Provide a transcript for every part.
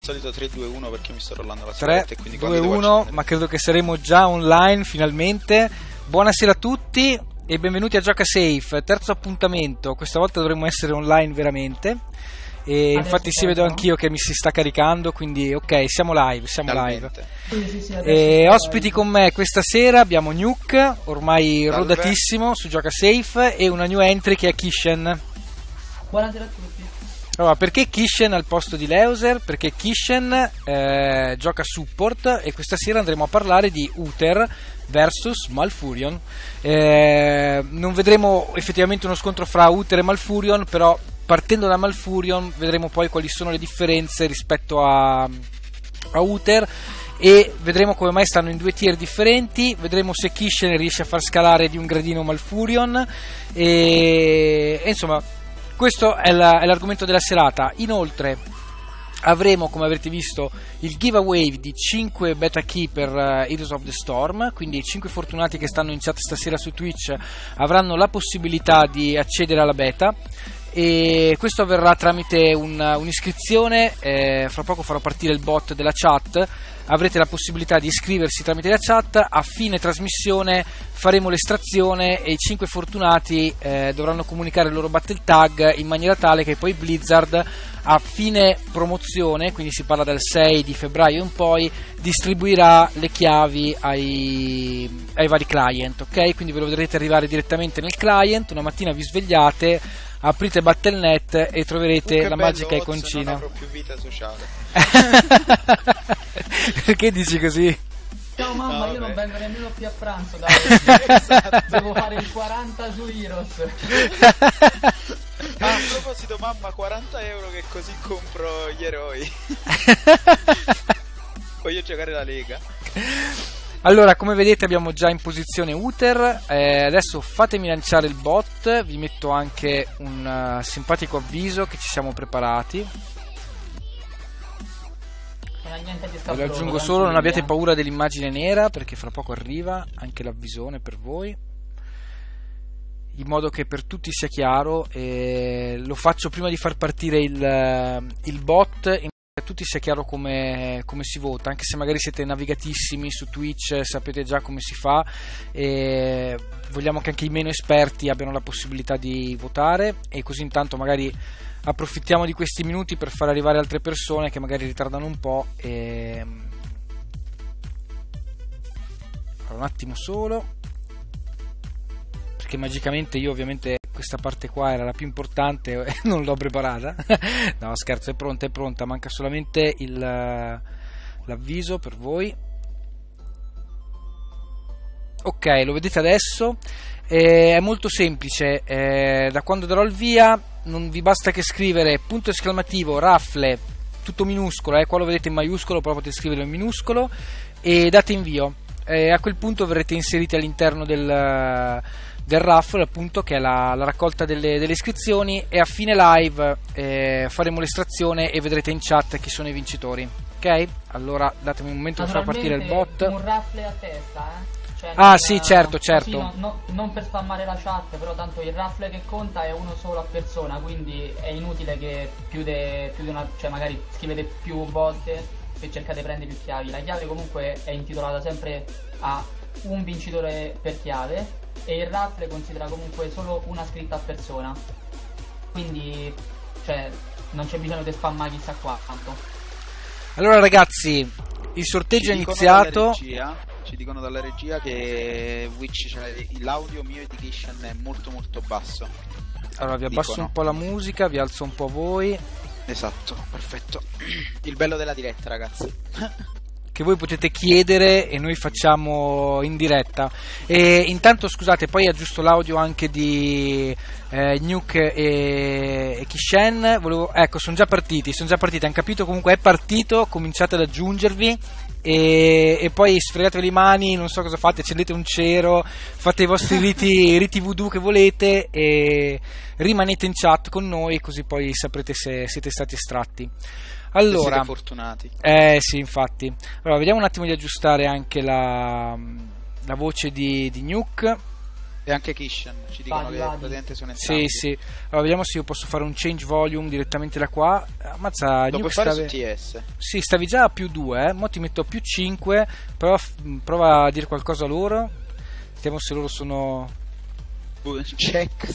solito 3-2-1 perché mi sto rollando la 3, sigaretta e quindi 2-1, ma credo che saremo già online finalmente. Buonasera a tutti e benvenuti a Gioca Safe, terzo appuntamento. Questa volta dovremmo essere online veramente. E infatti si vedo anch'io che mi si sta caricando, quindi ok, siamo live. Ospiti con me questa sera abbiamo Nuke, ormai rodatissimo su Gioca Safe, e una new entry che è Kishen. Buonasera a tutti. Allora, perché Kishen al posto di Leuser? Perché Kishen gioca support e questa sera andremo a parlare di Uther versus Malfurion. Non vedremo effettivamente uno scontro fra Uther e Malfurion, però partendo da Malfurion vedremo poi quali sono le differenze rispetto a Uther e vedremo come mai stanno in due tier differenti. Vedremo se Kishen riesce a far scalare di un gradino Malfurion e insomma questo è l'argomento della serata. Inoltre avremo, come avrete visto, il giveaway di 5 beta key per Heroes of the Storm, quindi i 5 fortunati che stanno in chat stasera su Twitch avranno la possibilità di accedere alla beta, e questo avverrà tramite un'iscrizione. Fra poco farò partire il bot della chat, avrete la possibilità di iscriversi tramite la chat. A fine trasmissione faremo l'estrazione e i 5 fortunati dovranno comunicare il loro battle tag in maniera tale che poi Blizzard a fine promozione, quindi si parla dal 6 di febbraio in poi, distribuirà le chiavi ai vari client, ok? Quindi ve lo vedrete arrivare direttamente nel client. Una mattina vi svegliate, aprite Battle.net e troverete la magica iconcina. Non avrò più vita sociale. Perché dici così? Ciao mamma, io non vengo nemmeno più a pranzo, dai. Esatto. Devo fare il 40 su Heroes. A proposito, mamma, 40 euro che così compro gli eroi. Voglio giocare la Lega. Allora, come vedete abbiamo già in posizione Uther. Adesso fatemi lanciare il bot. Vi metto anche un simpatico avviso che ci siamo preparati. Ve lo aggiungo solo, non abbiate paura dell'immagine nera perché fra poco arriva anche l'avvisone per voi, in modo che per tutti sia chiaro. Lo faccio prima di far partire il bot, in modo che a tutti sia chiaro come si vota, anche se magari siete navigatissimi su Twitch, sapete già come si fa. Vogliamo che anche i meno esperti abbiano la possibilità di votare, e così intanto magari approfittiamo di questi minuti per far arrivare altre persone che magari ritardano un po'. Allora, un attimo solo, perché magicamente io ovviamente questa parte qua era la più importante e non l'ho preparata. No, scherzo, è pronta, manca solamente l'avviso per voi. Ok, lo vedete adesso. È molto semplice, da quando darò il via non vi basta che scrivere punto esclamativo raffle, tutto minuscolo, qua lo vedete in maiuscolo, però potete scriverlo in minuscolo, e date invio. A quel punto verrete inseriti all'interno del raffle, appunto, che è la raccolta delle iscrizioni, e a fine live faremo l'estrazione e vedrete in chat chi sono i vincitori. Ok? Allora datemi un momento per far partire il bot. Un raffle a testa, Cioè sì, certo. Non per spammare la chat, però tanto il raffle che conta è uno solo a persona, quindi è inutile che più di una, cioè magari scrivete più volte e cercate di prendere più chiavi. La chiave comunque è intitolata sempre a un vincitore per chiave, e il raffle considera comunque solo una scritta a persona, quindi cioè non c'è bisogno di spammare chissà quanto. Allora ragazzi, il sorteggio è iniziato. Ci dicono dalla regia che Witch, cioè, l'audio mio e di Kishen è molto molto basso. Allora vi abbasso un po' la musica, vi alzo un po' voi. Esatto, perfetto. Il bello della diretta, ragazzi. Che voi potete chiedere e noi facciamo in diretta. E intanto scusate, poi aggiusto l'audio anche di Nuke e Kishen. Ecco, sono già partiti, hanno capito, comunque è partito, cominciate ad aggiungervi. E poi sfregatevi le mani, non so cosa fate, accendete un cero, fate i vostri riti voodoo che volete e rimanete in chat con noi, così poi saprete se siete stati estratti. Allora, siete fortunati. Sì, infatti. Allora, vediamo un attimo di aggiustare anche la voce di Nuke. E anche Kishen ci dicono che praticamente sono entrambi. Sì. Allora vediamo se io posso fare un change volume direttamente da qua. Ammazza, lo puoi fare su TS. Sì, stavi già a +2, mo ti metto a +5. Prova a dire qualcosa loro. Vediamo se loro sono... Check,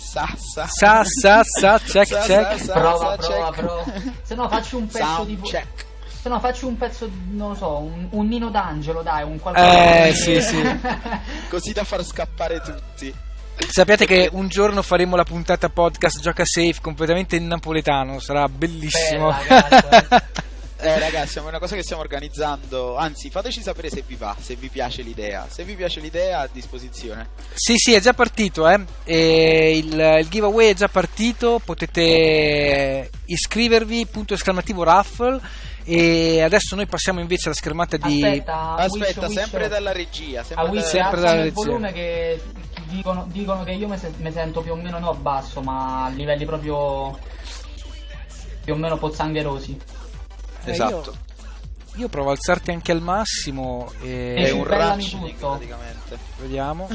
check. Prova. Se no faccio un pezzo Sound di... check. Se no faccio un pezzo, non lo so, un Nino D'Angelo, dai, un qualcosa. Sì. Così da far scappare tutti. Sappiate che un giorno faremo la puntata podcast Gioca Safe completamente in napoletano, sarà bellissimo. Ragazzi, è una cosa che stiamo organizzando. Anzi, fateci sapere se vi va, se vi piace l'idea. Se vi piace l'idea, a disposizione. Sì, è già partito, e il giveaway è già partito. Potete iscrivervi, *raffle. E adesso noi passiamo invece alla schermata di... Aspetta, sempre dalla regia. Sempre dalla regia. Il volume che dicono che io mi sento più o meno, no basso, ma a livelli proprio più o meno pozzangherosi. Esatto. Io provo a alzarti anche al massimo è un ratcheting praticamente. Vediamo.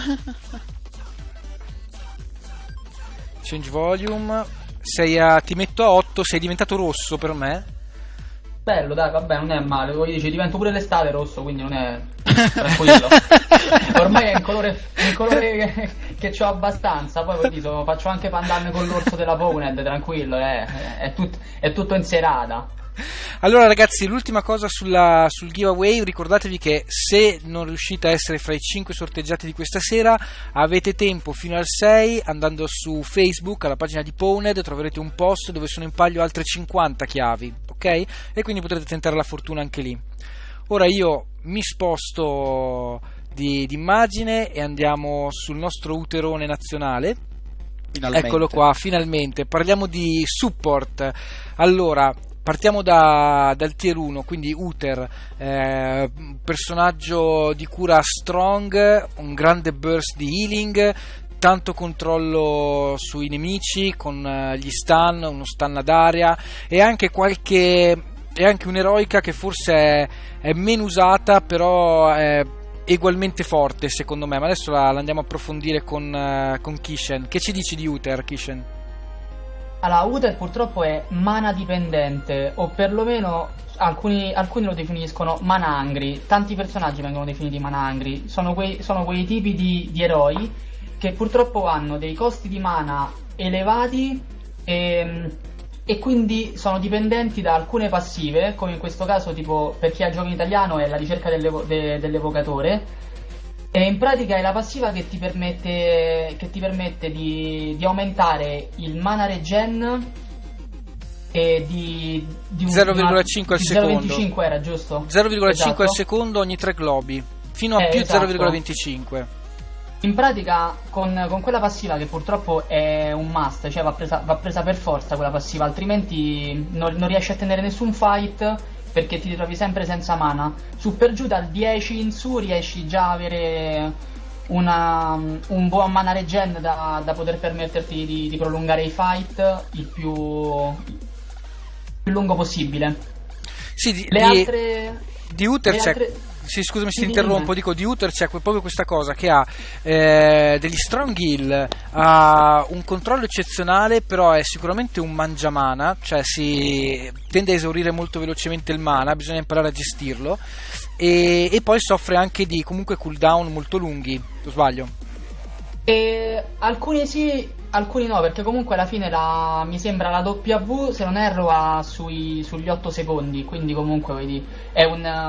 Change volume. Ti metto a 8, sei diventato rosso per me. Bello, dai, vabbè, non è male. Poi dici, divento pure l'estate rosso, quindi non è tranquillo. Ormai è un colore che c'ho abbastanza. Poi faccio anche pandanne con l'orso della Pwned, tranquillo, è tutto in serata. Allora ragazzi, l'ultima cosa sul giveaway, ricordatevi che se non riuscite a essere fra i 5 sorteggiati di questa sera, avete tempo fino al 6, andando su Facebook alla pagina di Pwned troverete un post dove sono in palio altre 50 chiavi, ok? E quindi potrete tentare la fortuna anche lì. Ora io mi sposto di immagine e andiamo sul nostro uterone nazionale. Finalmente. Eccolo qua, finalmente. Parliamo di support. Allora, partiamo dal tier 1, quindi Uther, personaggio di cura strong, un grande burst di healing, tanto controllo sui nemici con gli stun, uno stun ad area e anche un'eroica che forse è meno usata, però è ugualmente forte secondo me, ma adesso la andiamo a approfondire con Kishen. Che ci dici di Uther, Kishen? Allora, Uther purtroppo è mana dipendente, o perlomeno alcuni lo definiscono mana hungry. Tanti personaggi vengono definiti mana hungry. Sono quei tipi di eroi che purtroppo hanno dei costi di mana elevati e quindi sono dipendenti da alcune passive, come in questo caso, tipo, per chi ha gioco in italiano, è la ricerca dell'evocatore. E in pratica è la passiva che ti permette di aumentare il mana regen e di 0,5 al secondo. 0,25 era giusto? 0,5 esatto. al secondo ogni 3 globi, fino a più esatto. 0,25. In pratica con quella passiva, che purtroppo è un must, cioè va presa per forza quella passiva, altrimenti non riesci a tenere nessun fight, perché ti ritrovi sempre senza mana. Su per giù dal 10 in su riesci già a avere un buon mana regen da poter permetterti di prolungare i fight il più lungo possibile. Sì, altre di Uther c'è... altre... Sì, scusami se ti interrompo, dico di Uther c'è proprio questa cosa che ha degli strong heal, ha un controllo eccezionale, però è sicuramente un mangiamana, cioè si tende a esaurire molto velocemente il mana, bisogna imparare a gestirlo, e poi soffre anche di comunque cooldown molto lunghi, lo sbaglio? Alcuni sì, alcuni no, perché comunque alla fine mi sembra la W, se non erro, sugli 8 secondi, quindi comunque vedi, è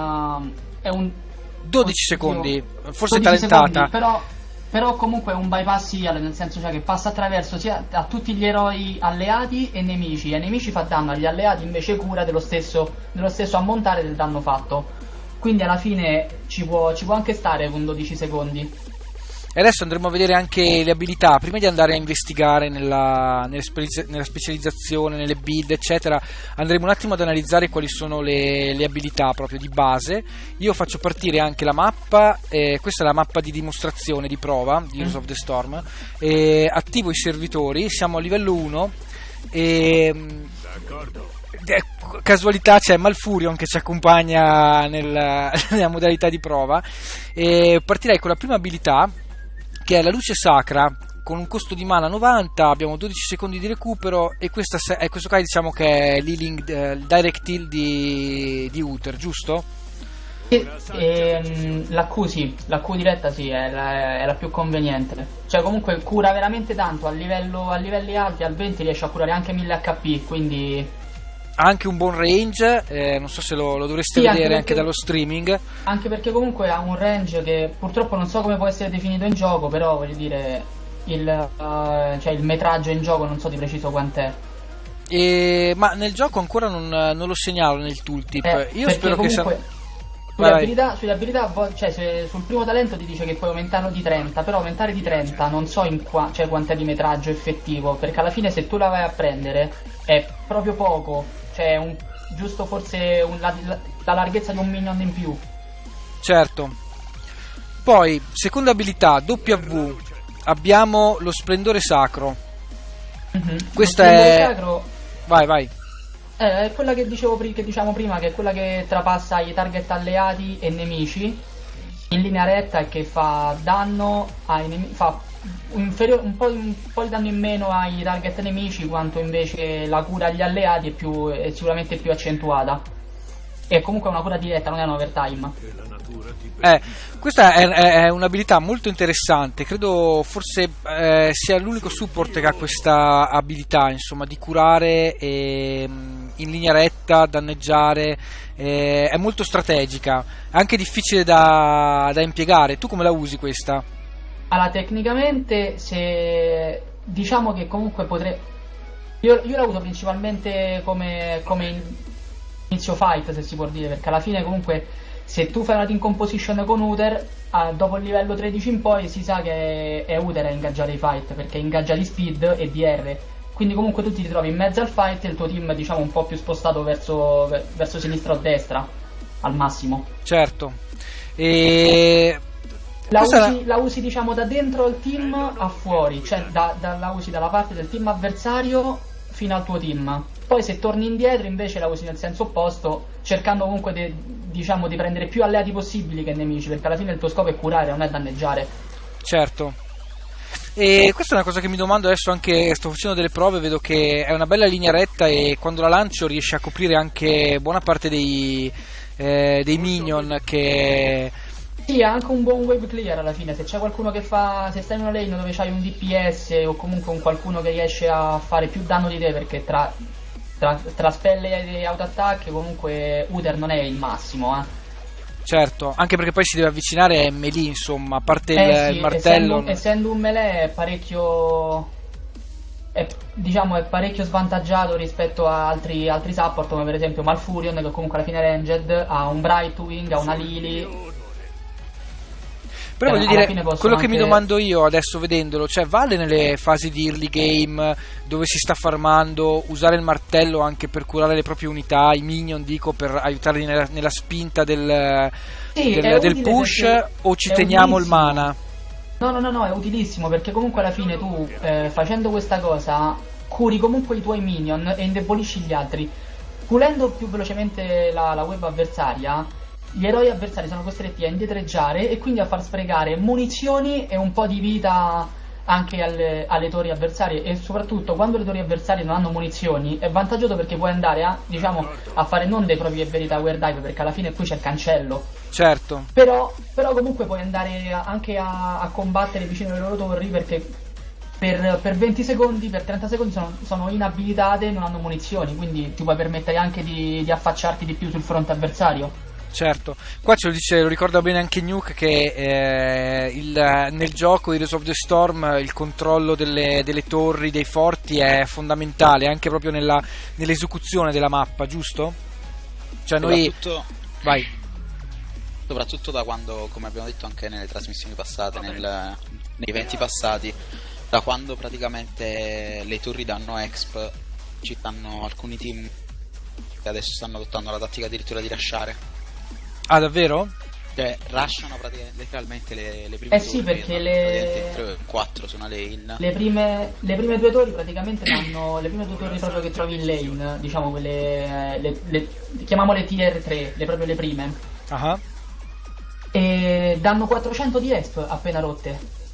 un 12 secondi, forse 12 talentata, secondi, però comunque è un bypass heal, nel senso, cioè, che passa attraverso sia a tutti gli eroi alleati e nemici. Ai nemici fa danno, agli alleati invece cura dello stesso ammontare del danno fatto, quindi alla fine ci può anche stare con 12 secondi. E adesso andremo a vedere anche le abilità. Prima di andare a investigare nella specializzazione, nelle build eccetera, andremo un attimo ad analizzare quali sono le abilità proprio di base. Io faccio partire anche la mappa, questa è la mappa di dimostrazione, di prova di Heroes of the Storm, attivo i servitori, siamo a livello 1 e casualità c'è Malfurion che ci accompagna nella modalità di prova, e partirei con la prima abilità, che è la luce sacra, con un costo di mana 90, abbiamo 12 secondi di recupero, e questo qua diciamo che è il Direct Heal di Uther, giusto? L'Q diretta sì, è la più conveniente. Cioè comunque cura veramente tanto, a livelli alti, al 20 riesce a curare anche 1000 HP, quindi... Ha anche un buon range, non so se lo dovreste vedere anche dallo streaming. Anche perché comunque ha un range che purtroppo non so come può essere definito in gioco, però voglio dire, cioè il metraggio in gioco non so di preciso quant'è. Ma nel gioco ancora non lo segnalo nel tooltip. Io spero comunque... che Sulle abilità, cioè sul primo talento ti dice che puoi aumentarlo di 30, però aumentare di 30 non so cioè quant'è di metraggio effettivo, perché alla fine se tu la vai a prendere è proprio poco, cioè giusto forse la larghezza di un minion in più. Certo. Poi, seconda abilità, W, abbiamo lo splendore sacro. Questa è... Sacro... Vai. È quella che diciamo prima, che è quella che trapassa i target alleati e nemici in linea retta e che fa danno ai nemici, fa un po' di danno in meno ai target nemici, quanto invece la cura agli alleati è sicuramente più accentuata. E comunque è una cura diretta, non è un overtime. Questa è un'abilità molto interessante, credo forse sia l'unico support che ha questa abilità, insomma, di curare in linea retta, danneggiare, è molto strategica, è anche difficile da impiegare. Tu come la usi questa? Allora, tecnicamente, se diciamo che comunque io la uso principalmente come inizio fight, se si può dire, perché alla fine comunque se tu fai una team composition con Uther, dopo il livello 13 in poi si sa che è Uther a ingaggiare i fight, perché ingaggia di speed e di R, quindi comunque tu ti ritrovi in mezzo al fight e il tuo team diciamo un po' più spostato verso sinistra o destra al massimo. Certo. La usi diciamo da dentro al team a fuori, cioè la usi dalla parte del team avversario fino al tuo team. Poi se torni indietro invece la usi nel senso opposto, cercando comunque di prendere più alleati possibili che nemici, perché alla fine il tuo scopo è curare, non è danneggiare. Certo. E questa è una cosa che mi domando adesso, anche sto facendo delle prove, vedo che è una bella linea retta e quando la lancio riesce a coprire anche buona parte dei minion che... Sì, ha anche un buon wave clear alla fine, se c'è qualcuno che se stai in una lane dove c'hai un DPS o comunque un qualcuno che riesce a fare più danno di te, perché tra spell e auto-attack comunque Uther non è il massimo, Certo, anche perché poi si deve avvicinare a melee, insomma, a parte il martello. Essendo un melee è parecchio svantaggiato rispetto a altri support, come per esempio Malfurion, che comunque alla fine ranged, ha un Brightwing, ha una Lily. Però voglio dire, quello che mi domando io adesso vedendolo, cioè vale nelle fasi di early game dove si sta farmando usare il martello anche per curare le proprie unità, i minion dico, per aiutarli nella spinta del push, o ci teniamo il mana? No, è utilissimo, perché comunque alla fine tu facendo questa cosa curi comunque i tuoi minion e indebolisci gli altri. Pulendo più velocemente la wave avversaria, gli eroi avversari sono costretti a indietreggiare e quindi a far sprecare munizioni e un po' di vita anche alle torri avversarie, e soprattutto quando le torri avversarie non hanno munizioni è vantaggioso, perché puoi andare a fare non dei propri e veri tower dive, perché alla fine qui c'è il cancello. Certo. Però comunque puoi andare anche a combattere vicino alle loro torri, perché per 20 secondi, per 30 secondi sono inabilitate e non hanno munizioni, quindi ti puoi permettere anche di affacciarti di più sul fronte avversario. Certo, qua lo ricorda bene anche Nuke, che nel gioco Heroes of the Storm il controllo delle torri, dei forti è fondamentale anche proprio nell'esecuzione della mappa, giusto? Cioè vai. Soprattutto da quando, come abbiamo detto anche nelle trasmissioni passate, nei eventi passati, da quando praticamente le torri danno exp, ci stanno alcuni team che adesso stanno adottando la tattica addirittura di rushare. Ah, davvero? Cioè, rushano praticamente letteralmente le prime torri. Sì, perché 3-4 su una lane. Le prime due torri praticamente danno le prime due torri proprio che trovi in lane, diciamo quelle chiamiamole tier 3, proprio le prime. Uh-huh. E danno 400 di ESP appena rotte.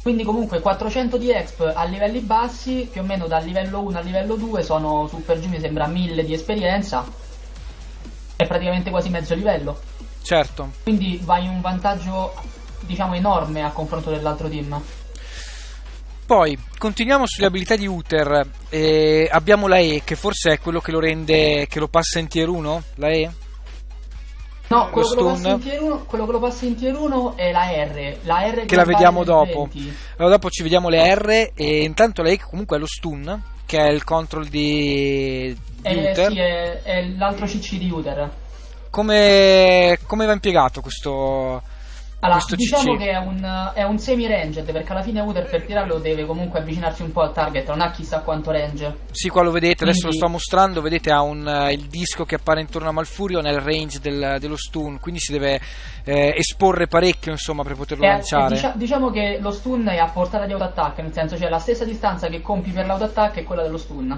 Quindi comunque 400 di exp a livelli bassi, più o meno dal livello 1 al livello 2 sono su per giù, mi sembra 1000 di esperienza, è praticamente quasi mezzo livello. Certo. Quindi vai in un vantaggio, diciamo, enorme a confronto dell'altro team. Poi continuiamo sulle abilità di Uther. Abbiamo la E, che forse è quello che lo rende, che lo passa in tier 1, la E? No, quello che lo passa in tier 1 è la R. La R che la vediamo dopo. 20. Allora dopo ci vediamo le R, e intanto la E comunque è lo stun, che è il control di Uther. Sì, è l'altro CC di Uther. Come va impiegato questo? Allora, questo diciamo CC? che è un semi-ranged, perché alla fine Uther per tirarlo deve comunque avvicinarsi un po' al target, non ha chissà quanto range. Sì, qua lo vedete, adesso Quindi- lo sto mostrando, vedete ha il disco che appare intorno a Malfurion nel range dello stun, quindi si deve esporre parecchio, insomma, per poterlo lanciare. Diciamo che lo stun è a portata di auto-attack, nel senso c'è la stessa distanza che compi per l'auto-attack è quella dello stun.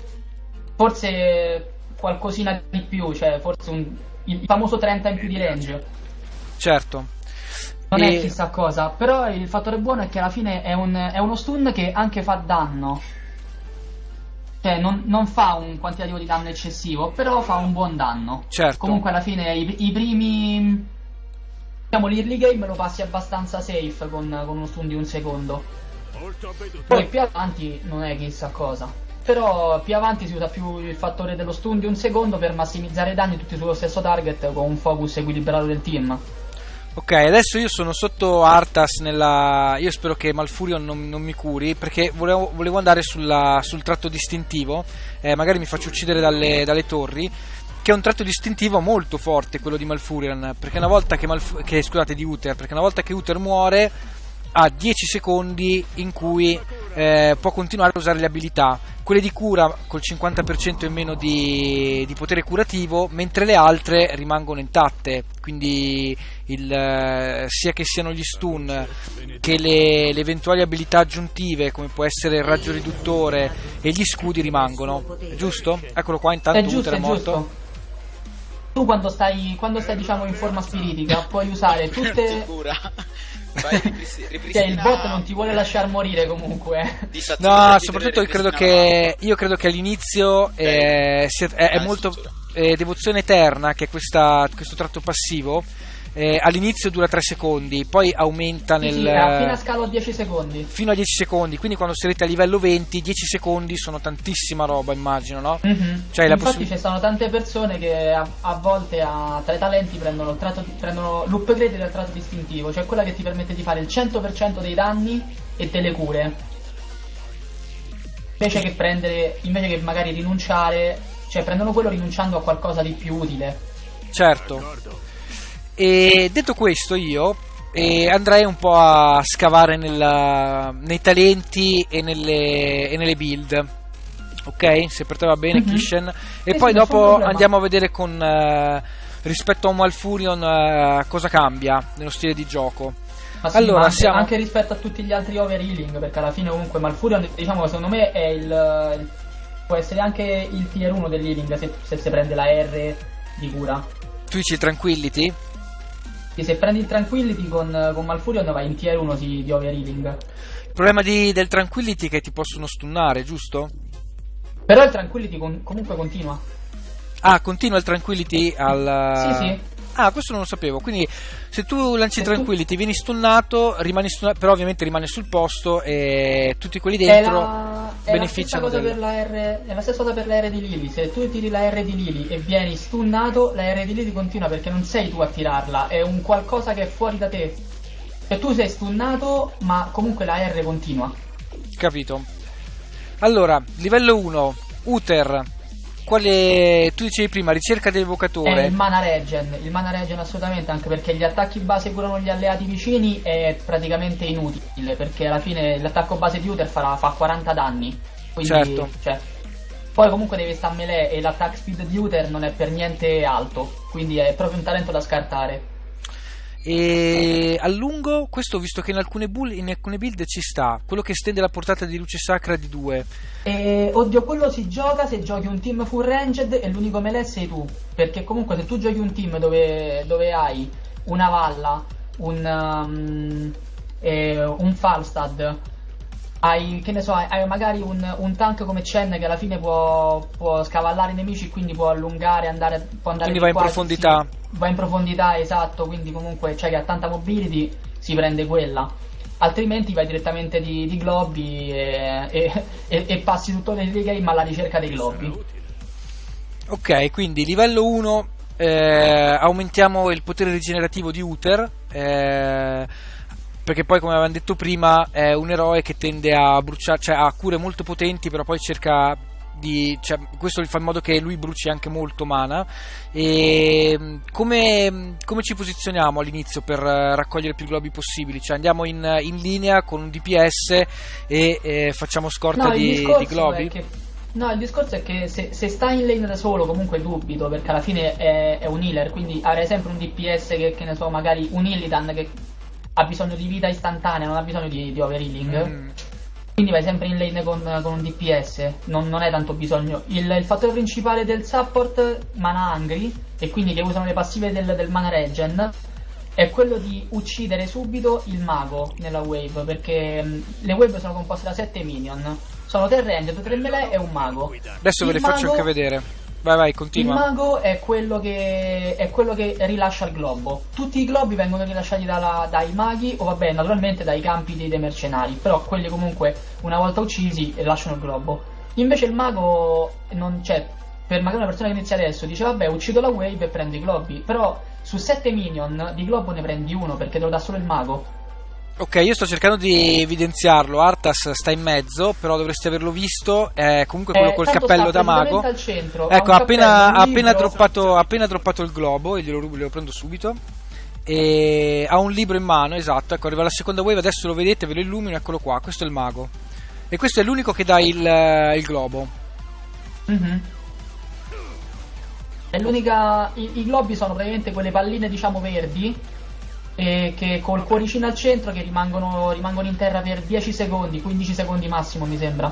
Forse qualcosina di più, cioè forse il famoso 30 in più di range. Certo. Non è chissà cosa, però il fattore buono è che alla fine è uno stun che anche fa danno. Cioè non fa un quantitativo di danno eccessivo, però fa un buon danno. Certo. Comunque alla fine i primi, diciamo, l'early game lo passi abbastanza safe con uno stun di un secondo. Poi più avanti non è chissà cosa. Però più avanti si usa più il fattore dello stun di un secondo per massimizzare i danni tutti sullo stesso target con un focus equilibrato del team. Ok, adesso io sono sotto Arthas io spero che Malfurion non mi curi, perché volevo andare sul tratto distintivo, magari mi faccio uccidere dalle torri, che è un tratto distintivo molto forte quello di Malfurion, perché una volta di Uther, perché una volta che Uther muore ha 10 secondi in cui può continuare a usare le abilità, quelle di cura col 50% in meno di potere curativo, mentre le altre rimangono intatte, quindi sia che siano gli stun che le eventuali abilità aggiuntive come può essere il raggio riduttore e gli scudi rimangono, giusto? Eccolo qua, intanto Uther è morto. Giusto. Tu quando stai diciamo in forma spiritica puoi usare tutte. Vai, Cioè il bot non ti vuole lasciar morire comunque. No, soprattutto io credo che all'inizio è molto devozione eterna, che è questo tratto passivo. All'inizio dura 3 secondi, poi aumenta Sì, fino a scalo a 10 secondi. Fino a 10 secondi, quindi quando sarete a livello 20, 10 secondi sono tantissima roba, immagino, no? Mm-hmm. Cioè, infatti ci sono tante persone che a volte tra i talenti prendono l'upgrade del tratto distintivo, cioè quella che ti permette di fare il 100% dei danni e delle cure. Invece che magari rinunciare, cioè prendono quello rinunciando a qualcosa di più utile. Certo. E detto questo io andrei un po' a scavare nei talenti e nelle build, ok? Se per te va bene, Kishen. E poi dopo andiamo a vedere rispetto a un Malfurion cosa cambia nello stile di gioco. Ma sì, allora, anche rispetto a tutti gli altri overhealing, perché alla fine comunque Malfurion, diciamo, secondo me è può essere anche il tier 1 dell'healing se si prende la R di cura. Tu dici Tranquility? Sì, se prendi il Tranquility con Malfurion vai in tier 1 di overhealing. Il problema del Tranquility è che ti possono stunnare, giusto? Però il Tranquility comunque continua. Ah, continua il Tranquility Sì. Ah, questo non lo sapevo. Quindi se tu lanci Tranquility vieni stunnato, rimani stunnato, però ovviamente rimane sul posto e tutti quelli dentro beneficiano. È la stessa cosa per la R di Lily. Se tu tiri la R di Lily e vieni stunnato, la R di Lily continua, perché non sei tu a tirarla, è un qualcosa che è fuori da te. E tu sei stunnato, ma comunque la R continua. Capito. Allora, livello 1, Uther. Quale tu dicevi prima, ricerca dell'evocatore? È il mana regen assolutamente, anche perché gli attacchi base curano gli alleati vicini è praticamente inutile, perché alla fine l'attacco base di Uther fa 40 danni. Quindi, certo. Cioè, poi comunque deve stare a melee e l'attack speed di Uther non è per niente alto, quindi è proprio un talento da scartare. E a lungo, questo ho visto che in alcune build ci sta, quello che estende la portata di luce sacra di 2. Oddio, quello si gioca se giochi un team full ranged e l'unico melee sei tu, perché comunque se tu giochi un team dove hai una valla, un Falstad, hai, che ne so, hai magari un tank come Chen che alla fine può scavallare i nemici, quindi può allungare, può andare quindi va in profondità. Va in profondità, esatto, quindi comunque che ha tanta mobility si prende quella. Altrimenti vai direttamente di globi e passi tutto nel game alla ricerca dei globi. Ok, quindi livello 1 aumentiamo il potere rigenerativo di Uther, perché poi, come avevamo detto prima, è un eroe che tende a bruciare, cioè ha cure molto potenti, però poi cerca questo fa in modo che lui bruci anche molto mana. E come ci posizioniamo all'inizio per raccogliere più globi possibili? Cioè andiamo in linea con un DPS e facciamo scorta di globi? No, il discorso è che se stai in lane da solo comunque dubito, perché alla fine è un healer, quindi avrai sempre un DPS che ne so, magari un Illidan che ha bisogno di vita istantanea, non ha bisogno di overhealing. Quindi vai sempre in lane con un DPS, non hai tanto bisogno. Il fattore principale del support, Mana Hungry, e quindi che usano le passive del Mana Regen, è quello di uccidere subito il mago nella wave, perché le wave sono composte da 7 minion. Sono 3 ranged, 3 melee e un mago. Adesso ve le faccio anche vedere. Vai, continua. Il mago è quello che rilascia il globo. Tutti i globi vengono rilasciati dai maghi, o vabbè, naturalmente dai campi dei mercenari. Però quelli comunque, una volta uccisi, rilasciano il globo. Invece il mago non c'è. Per magari una persona che inizia adesso dice vabbè, uccido la wave e prendo i globi. Però su 7 minion di globo ne prendi uno, perché te lo dà solo il mago. Ok, io sto cercando di evidenziarlo. Arthas sta in mezzo, però dovreste averlo visto. È comunque quello col cappello da mago. Al centro, ecco, ha appena droppato il globo, e glielo prendo subito. E ha un libro in mano, esatto. Ecco, arriva la seconda wave, adesso lo vedete, ve lo illumino, eccolo qua. Questo è il mago. E questo è l'unico che dà il globo. Mm-hmm. È l'unica. I globi sono praticamente quelle palline, diciamo, verdi. Che col cuoricino al centro che rimangono in terra per 10 secondi, 15 secondi massimo mi sembra.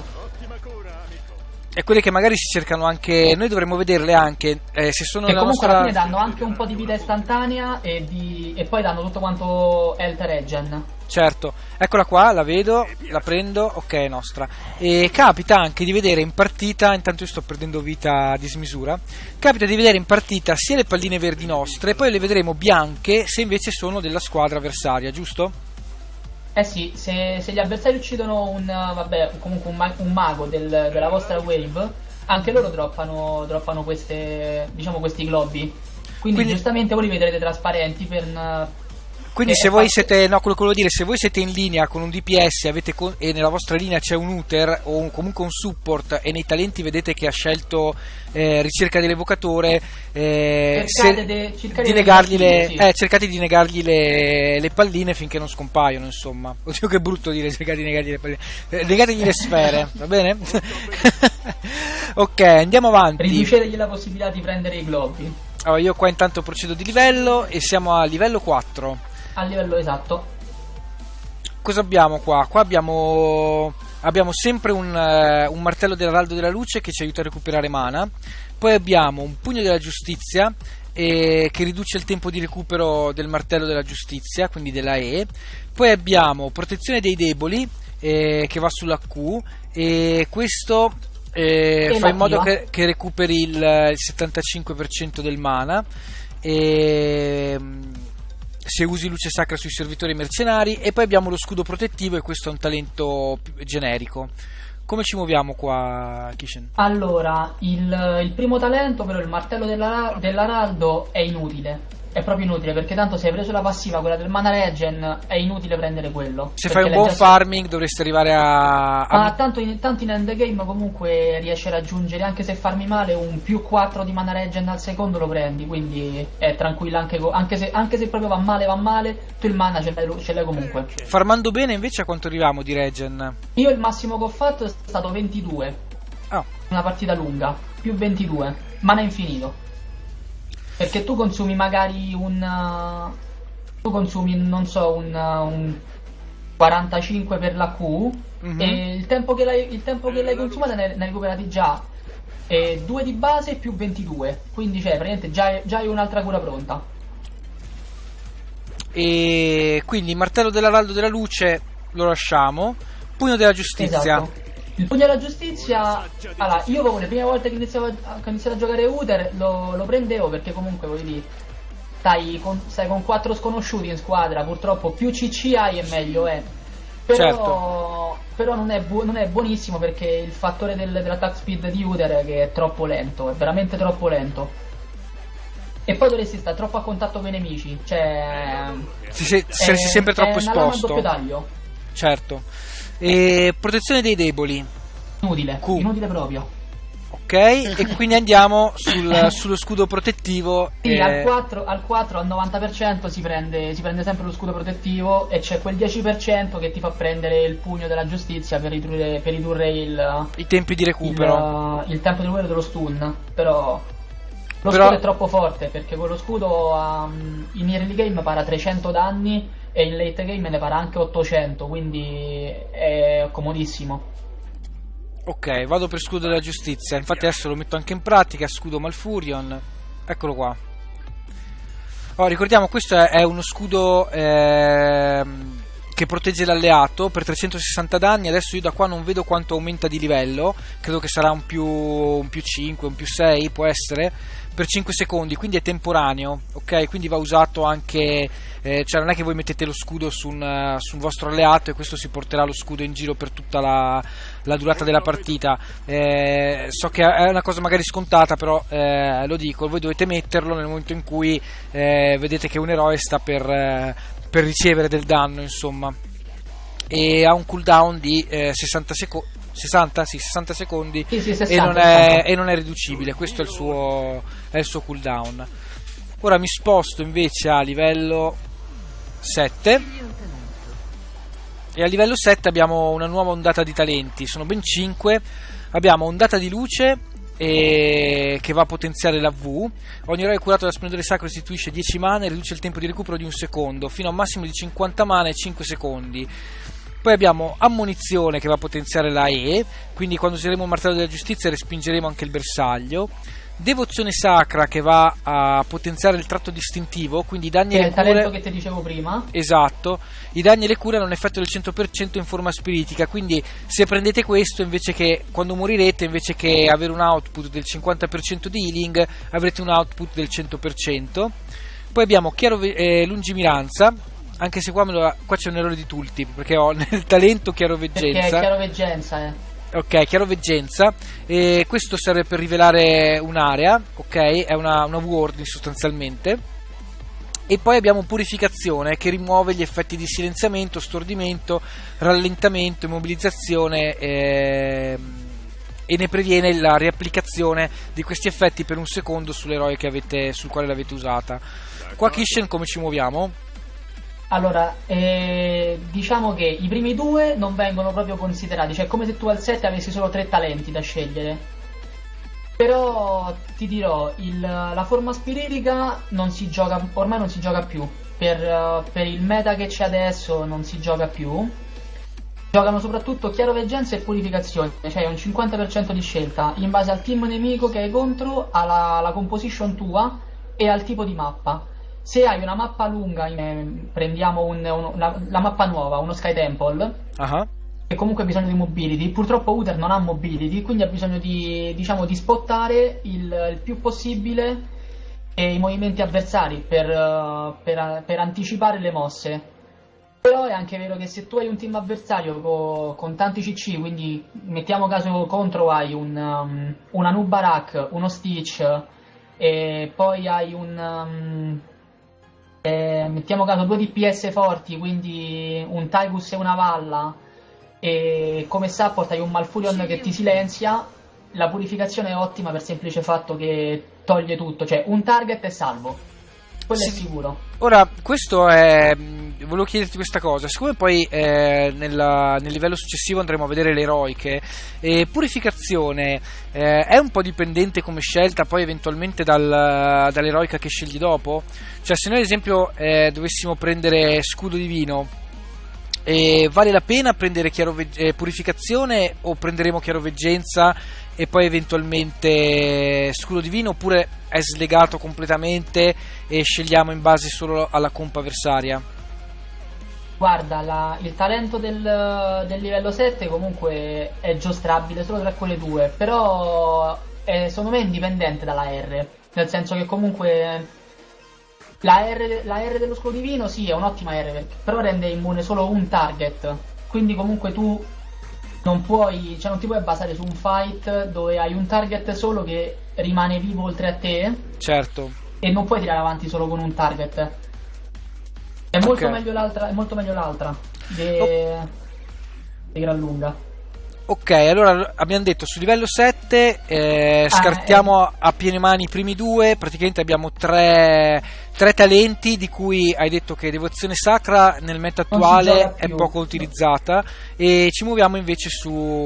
E quelle che magari si cercano anche, noi dovremmo vederle anche se sono che nella comunque nostra... alla fine danno anche un po' di vita istantanea e poi danno tutto quanto health regen. Certo, eccola qua, la vedo, la prendo, ok, è nostra. E capita anche di vedere in partita, intanto io sto perdendo vita a dismisura, capita di vedere in partita sia le palline verdi nostre, poi le vedremo bianche se invece sono della squadra avversaria, giusto? Eh sì, se gli avversari uccidono comunque un mago della vostra wave, anche loro droppano questi globi. Quindi giustamente voi li vedrete trasparenti Quindi se voi siete, no, quello che volevo dire, se voi siete in linea con un DPS e nella vostra linea c'è un Uther o comunque un support e nei talenti vedete che ha scelto ricerca dell'evocatore, cercate di negargli le palline finché non scompaiono, insomma. Oddio, che brutto dire cercate di negargli le palline, negategli le sfere, va bene? Ok, andiamo avanti. Riducetegli la possibilità di prendere i globi. Allora, io qua intanto procedo di livello e siamo a livello 4. Al livello esatto. Cosa abbiamo qua? Qua abbiamo sempre un martello dell'Araldo della Luce che ci aiuta a recuperare mana. Poi abbiamo un pugno della giustizia che riduce il tempo di recupero del martello della giustizia, quindi della E. Poi abbiamo protezione dei deboli che va sulla Q, e questo fa in modo che recuperi il 75% del mana. Se usi luce sacra sui servitori mercenari. E poi abbiamo lo scudo protettivo, e questo è un talento generico. Come ci muoviamo qua, Kishen? Allora, il primo talento, però il martello dell'Araldo è inutile. È proprio inutile, perché tanto se hai preso la passiva, quella del Mana Regen, è inutile prendere quello. Se fai un buon farming dovresti arrivare a... tanto in endgame comunque riesci a raggiungere, anche se farmi male, un più 4 di Mana Regen al secondo lo prendi, quindi è tranquilla anche se proprio va male, tu il mana ce l'hai comunque. Farmando bene invece a quanto arriviamo di Regen? Io il massimo che ho fatto è stato 22. Una partita lunga, più 22, mana infinito. Perché tu consumi magari non so, un 45 per la Q, e il tempo che l'hai consumata ne hai recuperati già 2 di base più 22, quindi praticamente già hai un'altra cura pronta. E quindi martello dell'araldo della luce lo lasciamo. Pugno della giustizia. Esatto. Il pugno della giustizia, allora, io proprio le prime volte che iniziavo a giocare Uther lo prendevo, perché comunque voglio dire, stai con 4 sconosciuti in squadra, purtroppo più CC hai e meglio è. Però non è buonissimo, perché il fattore dell'attack speed di Uther è che è troppo lento, è veramente troppo lento. E poi dovresti stare troppo a contatto con i nemici, cioè sei sempre troppo esposto. È una doppio taglio. Certo. E protezione dei deboli. Inutile proprio. Ok, e quindi andiamo sullo scudo protettivo. Sì, al 4 al 90% si prende sempre lo scudo protettivo, e c'è quel 10% che ti fa prendere il pugno della giustizia per ridurre i tempi di recupero. Il tempo di recupero dello stun. Però scudo è troppo forte, perché con lo scudo in early game para 300 danni e in late game ne para anche 800, quindi è comodissimo. Ok, vado per scudo della giustizia, infatti adesso lo metto anche in pratica, scudo Malfurion, eccolo qua. Ricordiamo, questo è uno scudo che protegge l'alleato per 360 danni. Adesso io da qua non vedo quanto aumenta di livello, credo che sarà un più 5, un più 6, può essere, per 5 secondi, quindi è temporaneo, ok? Quindi va usato anche, cioè non è che voi mettete lo scudo su un vostro alleato e questo si porterà lo scudo in giro per tutta la durata della partita. So che è una cosa magari scontata, però lo dico, voi dovete metterlo nel momento in cui vedete che un eroe sta per ricevere del danno, insomma. E ha un cooldown di 60 secondi. 60 secondi, sì, 60, e non è riducibile. Questo è il suo cooldown. Ora mi sposto invece a livello 7, e a livello 7 abbiamo una nuova ondata di talenti, sono ben 5. Abbiamo ondata di luce, che va a potenziare la V. Ogni eroe curato da splendore sacro restituisce 10 mana e riduce il tempo di recupero di un secondo fino a un massimo di 50 mana e 5 secondi. Poi abbiamo ammonizione, che va a potenziare la E, quindi quando useremo il martello della giustizia respingeremo anche il bersaglio. Devozione sacra, che va a potenziare il tratto distintivo, quindi i danni e le cure. È il talento che ti dicevo prima. Esatto, i danni e le cure hanno un effetto del 100% in forma spiritica, quindi se prendete questo, invece che quando morirete, invece che avere un output del 50% di healing, avrete un output del 100%. Poi abbiamo lungimiranza, anche se qua c'è un errore di tooltip, perché ho nel talento chiaroveggenza. Perché è chiaroveggenza, Ok, chiaroveggenza, e questo serve per rivelare un'area, ok? È una ward sostanzialmente. E poi abbiamo purificazione, che rimuove gli effetti di silenziamento, stordimento, rallentamento, immobilizzazione, e ne previene la riapplicazione di questi effetti per un secondo sull'eroe sul quale l'avete usata. Qua Kishen come ci muoviamo? Allora, diciamo che i primi due non vengono proprio considerati, cioè è come se tu al 7 avessi solo 3 talenti da scegliere. Però ti dirò, la forma spiritica ormai non si gioca più, per il meta che c'è adesso non si gioca più. Giocano soprattutto chiaroveggenza e purificazione, cioè un 50% di scelta in base al team nemico che hai contro, alla composition tua e al tipo di mappa. Se hai una mappa lunga, prendiamo la mappa nuova, uno Sky Temple, che comunque ha bisogno di mobility. Purtroppo Uther non ha mobility, quindi ha bisogno di spottare il più possibile i movimenti avversari per anticipare le mosse. Però è anche vero che se tu hai un team avversario con tanti CC, quindi mettiamo caso contro hai una Nubarak, uno Stitch, e poi hai mettiamo caso 2 DPS forti, quindi un Tygus e una Valla, e come support hai un Malfurion che ti silenzia, la purificazione è ottima per semplice fatto che toglie tutto, cioè un target è salvo, quello sì, è sicuro. Ora, questo è... volevo chiederti questa cosa, siccome poi nel livello successivo andremo a vedere le eroiche, purificazione è un po' dipendente come scelta poi eventualmente dall'eroica che scegli dopo? Cioè se noi ad esempio dovessimo prendere scudo divino, E vale la pena prendere purificazione o prenderemo chiaroveggenza e poi eventualmente scudo divino, oppure è slegato completamente e scegliamo in base solo alla comp avversaria? Guarda, il talento del livello 7 comunque è giostrabile solo tra quelle due, però secondo me è indipendente dalla R, nel senso che comunque la R dello scudo divino sì, è un'ottima R, però rende immune solo un target, quindi comunque tu non puoi, cioè non ti puoi basare su un fight dove hai un target solo che rimane vivo oltre a te. Certo. E non puoi tirare avanti solo con un target. È molto meglio l'altra, di gran lunga. Ok, allora abbiamo detto su livello 7 scartiamo a piene mani i primi due, praticamente abbiamo tre talenti, di cui hai detto che devozione sacra nel meta attuale è poco utilizzata, e ci muoviamo invece su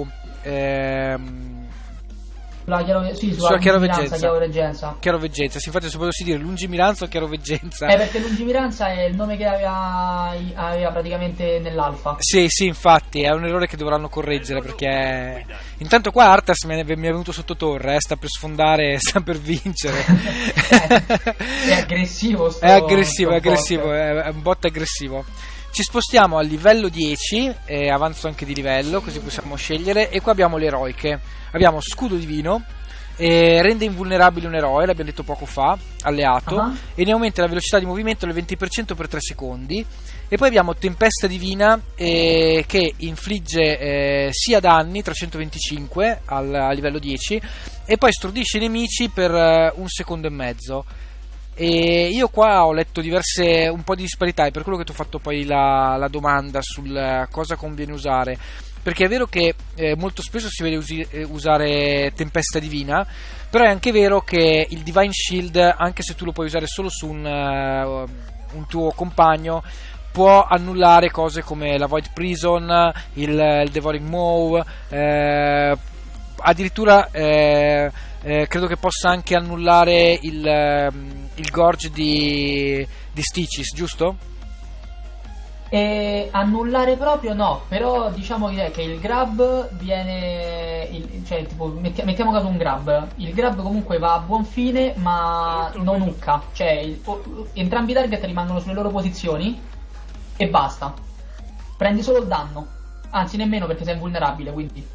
sulla chiaroveggenza. Chiaroveggenza, sì, infatti se potessi dire lungimiranza o chiaroveggenza. Perché lungimiranza è il nome che aveva praticamente nell'alfa. Sì, infatti è un errore che dovranno correggere, perché intanto qua Arthas mi è venuto sotto torre, sta per sfondare, sta per vincere. È aggressivo. È aggressivo, è un bot aggressivo. Ci spostiamo al livello 10, avanzo anche di livello, così possiamo scegliere, e qua abbiamo le eroiche. Abbiamo scudo divino, rende invulnerabile un eroe, l'abbiamo detto poco fa, alleato, e ne aumenta la velocità di movimento del 20% per 3 secondi. E poi abbiamo tempesta divina, che infligge sia danni, 325 a livello 10, e poi stordisce i nemici per 1 secondo e mezzo. E io qua ho letto un po' di disparità, e per quello che ti ho fatto poi la domanda sul cosa conviene usare, perché è vero che molto spesso si vede usare tempesta divina, però è anche vero che il Divine Shield, anche se tu lo puoi usare solo su un tuo compagno, può annullare cose come la Void Prison, il Devouring Maw, addirittura credo che possa anche annullare il Gorge di Stichis, giusto? Annullare proprio no, però diciamo che il grab viene, cioè tipo mettiamo caso un grab, il grab comunque va a buon fine ma non ucca, cioè entrambi i target rimangono sulle loro posizioni e basta, prendi solo il danno, anzi nemmeno, perché sei invulnerabile, quindi.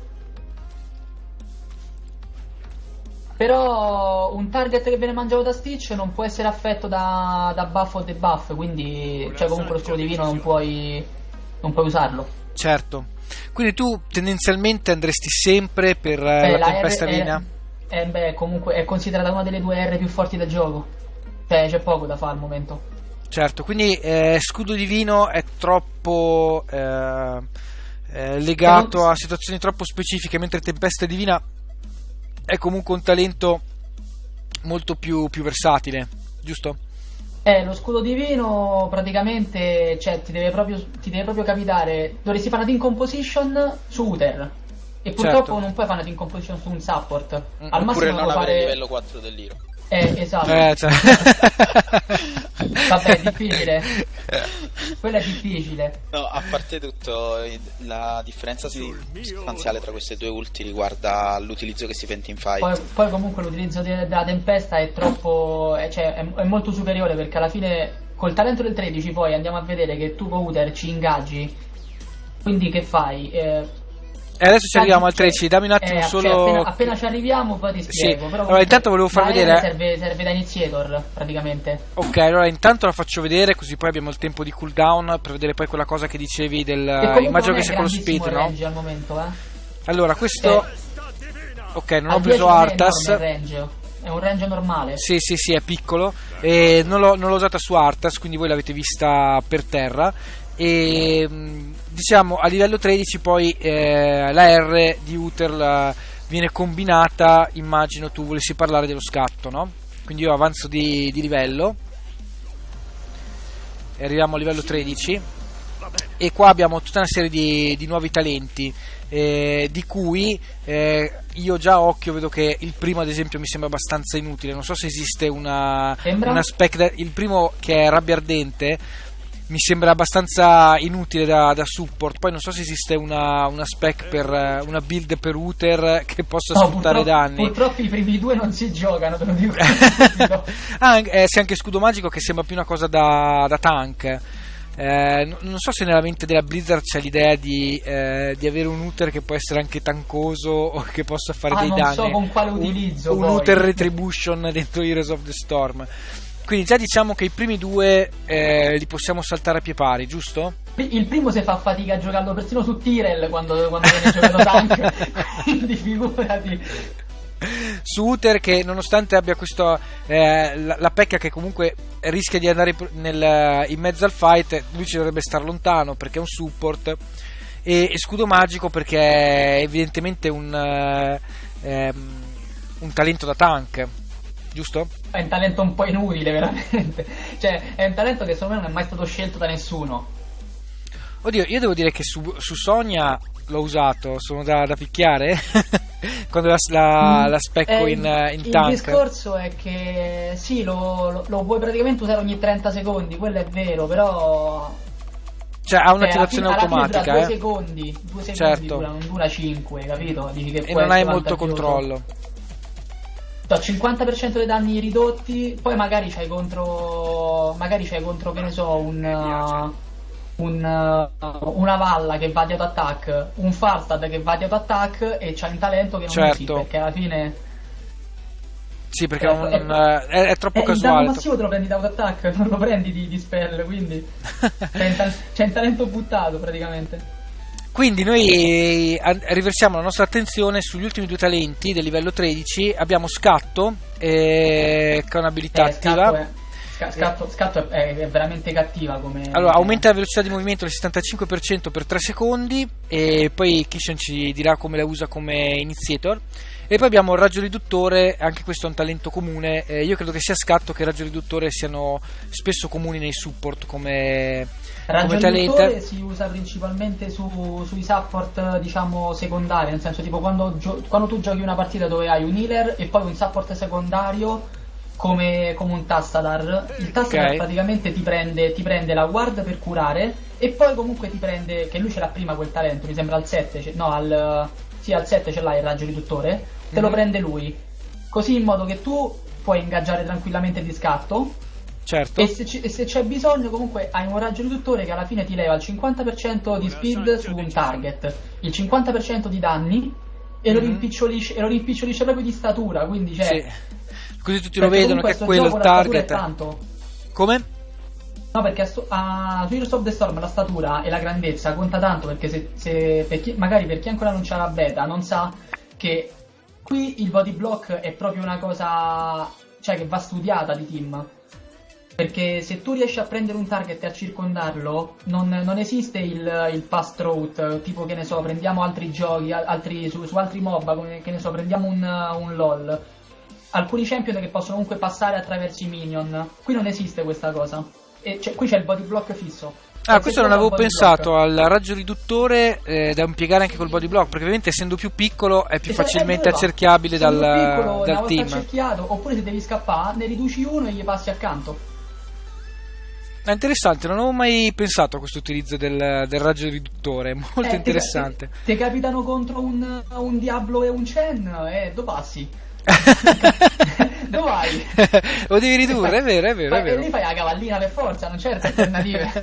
Però un target che viene mangiato da Stitch non può essere affetto da buff o debuff, quindi cioè comunque lo scudo divino non puoi usarlo. Certo. Quindi tu tendenzialmente andresti sempre per la tempesta divina? Comunque è considerata una delle due R più forti del gioco. Cioè c'è poco da fare al momento. Certo, quindi scudo divino è troppo legato a situazioni troppo specifiche, mentre tempesta divina è comunque un talento molto più versatile, giusto? Lo scudo divino praticamente, cioè ti deve proprio capitare, dovresti fare una team composition su Uther, e purtroppo non puoi fare una team composition su un support. Al massimo non avere il livello 4 dell'Hero. Esatto. Vabbè, è difficile. Quello è difficile. No, a parte tutto, la differenza sostanziale tra queste due ulti riguarda l'utilizzo che si fa in teamfight. Poi comunque l'utilizzo della tempesta è troppo, cioè è molto superiore, perché alla fine col talento del 13 poi andiamo a vedere che tu con Uther ci ingaggi. Quindi che fai? Adesso ci arriviamo al 13, dammi un attimo solo. Cioè appena ci arriviamo poi ti spiego. Sì. Però allora intanto volevo far vedere. Serve da initiator praticamente. Ok, allora intanto la faccio vedere, così poi abbiamo il tempo di cooldown per vedere poi quella cosa che dicevi del. Immagino che sia con lo speed, no? Al momento, Allora questo. Ok, non ho preso Arthas. È un range normale. Sì, è piccolo. E non l'ho usata su Arthas, quindi voi l'avete vista per terra. E diciamo a livello 13 poi la R di Uther viene combinata, immagino tu volessi parlare dello scatto, no? Quindi io avanzo di livello e arriviamo a livello 13, e qua abbiamo tutta una serie di nuovi talenti, di cui io già a occhio vedo che il primo ad esempio mi sembra abbastanza inutile. Non so se esiste una spec, il primo che è Rabbia Ardente mi sembra abbastanza inutile da support. Poi non so se esiste una spec per una build per Uther che possa sfruttare danni. Purtroppo i primi due non si giocano, te lo dico. C'è anche scudo magico che sembra più una cosa da tank. Non so se nella mente della Blizzard c'è l'idea di avere un Uther che può essere anche tancoso o che possa fare dei danni. Non so con quale utilizzo. Un Uther Retribution dentro Heroes of the Storm. Quindi già diciamo che i primi due li possiamo saltare a pie pari, giusto? Il primo si fa fatica a giocarlo persino su Tyrell quando viene giocato tank. Quindi figurati. Su Uther, che nonostante abbia questo la pecca che comunque rischia di andare in mezzo al fight, lui ci dovrebbe stare lontano perché è un support, e scudo magico perché è evidentemente un talento da tank, giusto? È un talento un po' inutile, veramente. Cioè, è un talento che secondo me non è mai stato scelto da nessuno. Oddio, io devo dire che su Sonia l'ho usato, sono da picchiare quando la specco in tank. Il discorso è che sì, lo puoi praticamente usare ogni 30 secondi, quello è vero, però cioè ha un'attivazione automatica, dura 2 secondi, certo. non dura 5, capito? Dici che e non hai molto controllo. 50% dei danni ridotti, poi magari c'hai contro che ne so, una valla che va di auto attack, un Falstad che va di auto attack, e c'hai un talento che non usi, perché alla fine sì, perché è troppo casuale. Il danno massivo te lo prendi da auto attack, non lo prendi di spell, quindi c'è un talento buttato praticamente. Quindi noi riversiamo la nostra attenzione sugli ultimi 2 talenti del livello 13. Abbiamo Scatto, che è un'abilità attiva. Scatto è veramente cattiva come. Allora, aumenta la velocità di movimento del 75% per 3 secondi, e poi Kishan ci dirà come la usa come initiator. E poi abbiamo il raggio riduttore, anche questo è un talento comune. Io credo che sia Scatto che il raggio riduttore siano spesso comuni nei support come raggio riduttore si usa principalmente sui support, diciamo, secondari, nel senso tipo quando tu giochi una partita dove hai un healer e poi un support secondario come un Tassadar. Il Tassadar praticamente ti prende la guard per curare, e poi comunque ti prende, che lui ce l'ha prima quel talento, mi sembra al 7, al 7 ce l'hai il raggio riduttore, te lo prende lui, così in modo che tu puoi ingaggiare tranquillamente di scatto. Certo. E se c'è bisogno comunque hai un raggio riduttore che alla fine ti leva il 50% di speed su un target, il 50% di danni, e lo rimpicciolisce proprio di statura, quindi sì. Così tutti lo vedono che è quello il target. Tanto. Come? No, perché su Heroes of the Storm la statura e la grandezza conta tanto, perché magari per chi ancora non c'ha la beta non sa che qui il body block è proprio una cosa, cioè, che va studiata di team. Perché se tu riesci a prendere un target e a circondarlo, non esiste il fast route, tipo, che ne so, prendiamo altri giochi, su altri MOBA, come, che ne so, prendiamo un LOL. Alcuni champion che possono comunque passare attraverso i minion. Qui non esiste questa cosa. E qui c'è il body block fisso. Questo non avevo pensato al raggio riduttore da impiegare anche col body block, perché ovviamente essendo più piccolo è più facilmente accerchiabile dal una team. Volta accerchiato, oppure se devi scappare, ne riduci uno e gli passi accanto. È interessante, non avevo mai pensato a questo utilizzo del raggio riduttore, molto interessante. Ti capitano contro un Diablo e un Chen, dove passi? Dove vai? Lo devi ridurre, è vero. E lì fai la cavallina per forza, non c'è alternative.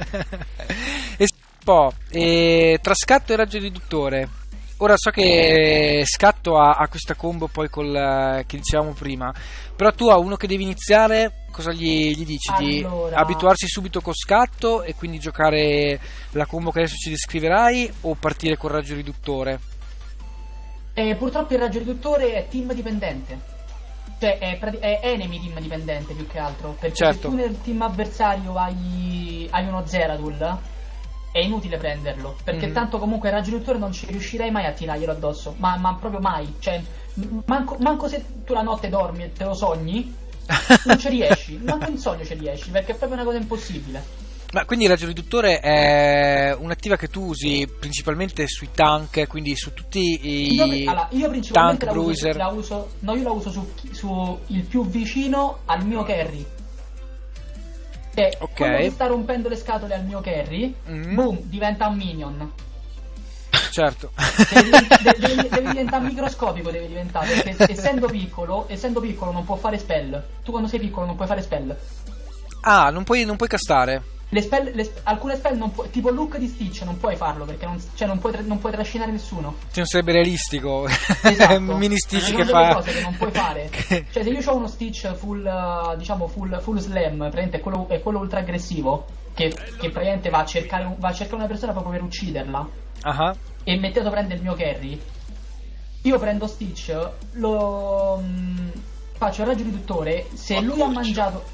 Tra scatto e raggio riduttore. Ora so che Scatto ha questa combo poi che dicevamo prima, però tu a uno che devi iniziare cosa gli dici? Allora, di abituarsi subito con Scatto e quindi giocare la combo che adesso ci descriverai, o partire col raggio riduttore? Purtroppo il raggio riduttore è team dipendente, cioè è enemy team dipendente più che altro, perché certo. Se tu nel team avversario hai uno Zeradul, è inutile prenderlo, perché tanto comunque il raggio riduttore non ci riuscirei mai a tirarglielo addosso, ma proprio mai, cioè manco se tu la notte dormi e te lo sogni non ci riesci, manco in sogno ci riesci, perché è proprio una cosa impossibile. Ma quindi il raggio riduttore è un'attiva che tu usi principalmente sui tank, quindi su tutti i io principalmente tank, bruiser. io la uso su il più vicino al mio carry, Che Ok. quello che sta rompendo le scatole al mio carry, boom, diventa un minion. Certo. Deve diventare microscopico, deve diventare, perché essendo piccolo non può fare spell. Tu quando sei piccolo non puoi fare spell. Ah, non puoi castare. Alcune spell non puoi, tipo look di Stitch non puoi farlo perché non puoi trascinare nessuno. Cioè, non sarebbe realistico. Esatto. Mini Stitch Ci che sono delle fa. cose che non puoi fare. Cioè, se io ho uno Stitch full, diciamo full slam, praticamente è quello ultra aggressivo, che praticamente va a cercare una persona proprio per ucciderla. Ah. E metteto prende il mio carry, io prendo Stitch, lo faccio il raggio riduttore. Se lui ha mangiato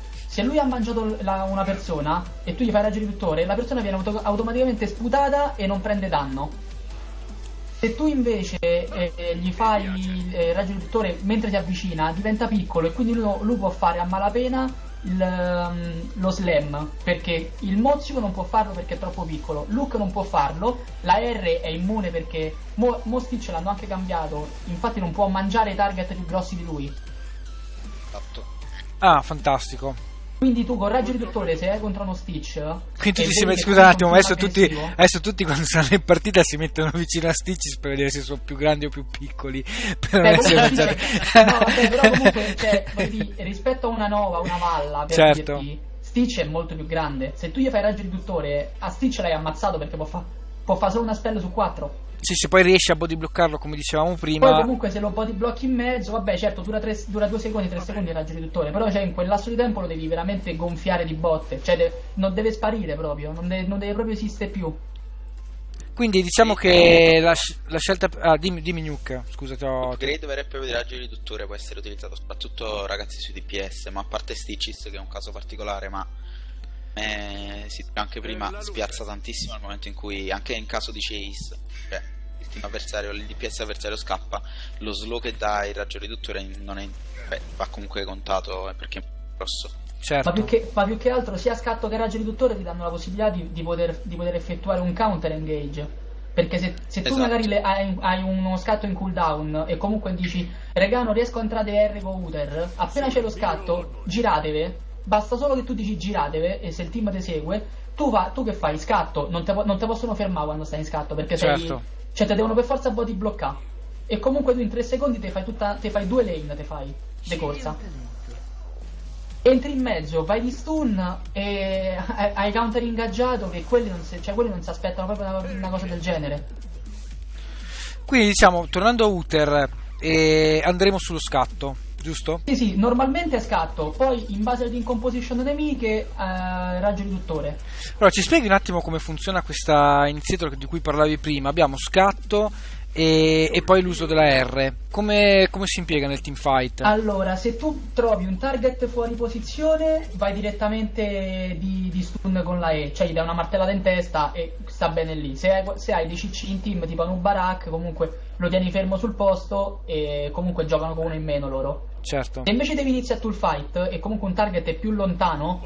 una persona e tu gli fai il raggio riduttore, la persona viene automaticamente sputata e non prende danno. Se tu invece gli fai il raggio riduttore mentre si avvicina, diventa piccolo e quindi lui può fare a malapena lo slam, perché il mozzico non può farlo perché è troppo piccolo, Luke non può farlo, la R è immune perché mo Stitch l'hanno anche cambiato, infatti non può mangiare i target più grossi di lui. Esatto. Ah, fantastico. Quindi tu con raggio riduttore se hai contro uno Stitch, Quindi e vedi che scusa un attimo, continua adesso tutti quando saranno in partita si mettono vicino a Stitch per vedere se sono più grandi o più piccoli. Per non essere mangiati. No, vabbè, però comunque voglio dire, rispetto a una Nova, una Valla, per Certo. dirti, Stitch è molto più grande. Se tu gli fai raggio riduttore, a Stitch l'hai ammazzato perché può fare solo una spell su 4. Sì, se poi riesci a body bloccarlo come dicevamo prima. Poi comunque se lo body blocchi in mezzo, vabbè certo dura 2 secondi, 3 secondi il raggio riduttore, però cioè in quel lasso di tempo lo devi veramente gonfiare di botte, cioè non deve sparire proprio, non deve proprio esistere più. Quindi diciamo che la scelta. Ah, dimmi Nuke, scusa, L'upgrade vero e proprio di raggio riduttore può essere utilizzato soprattutto, ragazzi, sui DPS, ma a parte Stitchis che è un caso particolare, ma si dice anche prima, spiazza tantissimo al momento in cui, anche in caso di chase, cioè il team avversario, il DPS avversario scappa, lo slow che dà il raggio riduttore non è, va comunque contato perché è grosso. Certo. Ma più che altro sia scatto che raggio riduttore ti danno la possibilità di poter effettuare un counter engage, perché se tu Esatto. magari hai uno scatto in cooldown e comunque dici regà non riesco a entrare R con Uther, appena c'è lo scatto giratevi, basta solo che tu dici giratevi e se il team ti segue tu che fai? Scatto, non te possono fermare quando stai in scatto perché Certo. cioè te devono per forza body bloccare e comunque tu in 3 secondi te fai 2 lane, te fai de corsa. Entri in mezzo, vai di stun e hai counter ingaggiato che quelli non si aspettano proprio una cosa del genere. Quindi diciamo, tornando a Uther, andremo sullo scatto, giusto? Sì, normalmente è scatto, poi in base alle incomposition nemiche raggio riduttore. Allora, ci spieghi un attimo come funziona questa iniziativa di cui parlavi prima? Abbiamo scatto e poi l'uso della R. Come si impiega nel teamfight? Allora, se tu trovi un target fuori posizione, vai direttamente di stun con la E, cioè gli dai una martellata in testa e sta bene lì. Se hai dei CC in team tipo Nubarak, comunque lo tieni fermo sul posto e comunque giocano con uno in meno loro. Certo. Se invece devi iniziare tu il fight e comunque un target è più lontano,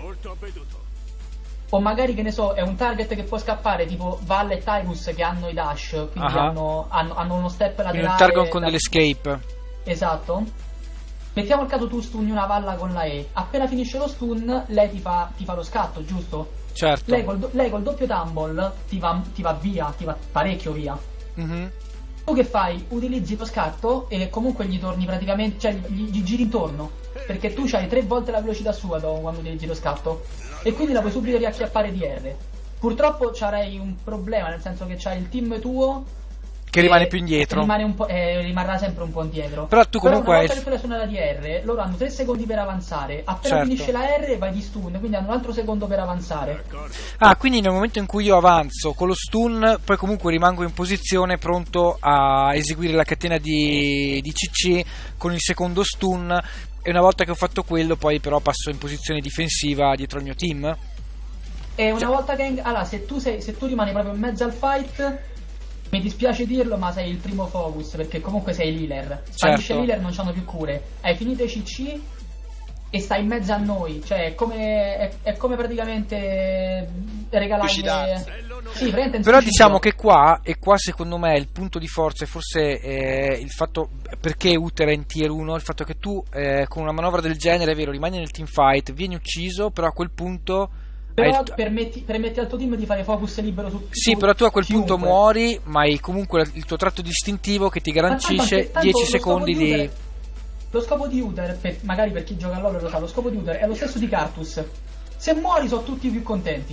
o magari che ne so, è un target che può scappare tipo Valle e Tyrus che hanno i dash, quindi hanno uno step laterale. Quindi un target con dell'escape. Esatto. Mettiamo il caso tu stuni una Valla con la E, appena finisce lo stun lei ti fa lo scatto, giusto? Certo. Lei col doppio tumble ti va via, ti va parecchio via. Mm-hmm. Tu che fai? Utilizzi lo scatto e comunque gli torni praticamente, cioè gli giri intorno, perché tu c'hai 3 volte la velocità sua quando utilizzi lo scatto e quindi la puoi subito riacchiappare di R. Purtroppo c'avrei un problema, nel senso che c'hai il team tuo che rimane più indietro, rimarrà sempre un po' indietro. Però tu comunque una volta che tu l'hai suonata di R, loro hanno 3 secondi per avanzare, appena finisce la R vai di stun, quindi hanno un altro secondo per avanzare. Ah, quindi nel momento in cui io avanzo con lo stun, poi comunque rimango in posizione pronto a eseguire la catena di CC con il secondo stun, e una volta che ho fatto quello poi però passo in posizione difensiva dietro il mio team. E una volta che allora se tu rimani proprio in mezzo al fight, mi dispiace dirlo, ma sei il primo focus, perché comunque sei l'healer. Sparisce l'healer, non c'hanno più cure. Hai finito i CC e stai in mezzo a noi. Cioè è come praticamente regalare. Sì, però diciamo che qua secondo me il punto di forza, e forse il fatto perché Uther è in tier 1, il fatto che tu con una manovra del genere, è vero, rimani nel teamfight, vieni ucciso, però a quel punto Però permetti al tuo team di fare focus libero Sì, su però tu a quel chiunque. punto muori, ma hai comunque il tuo tratto distintivo che ti garantisce Tanto 10 lo secondi scopo di... Lo scopo di Uther, magari per chi gioca a LoL lo sa, lo scopo di Uther è lo stesso di Karthus. Se muori sono tutti più contenti.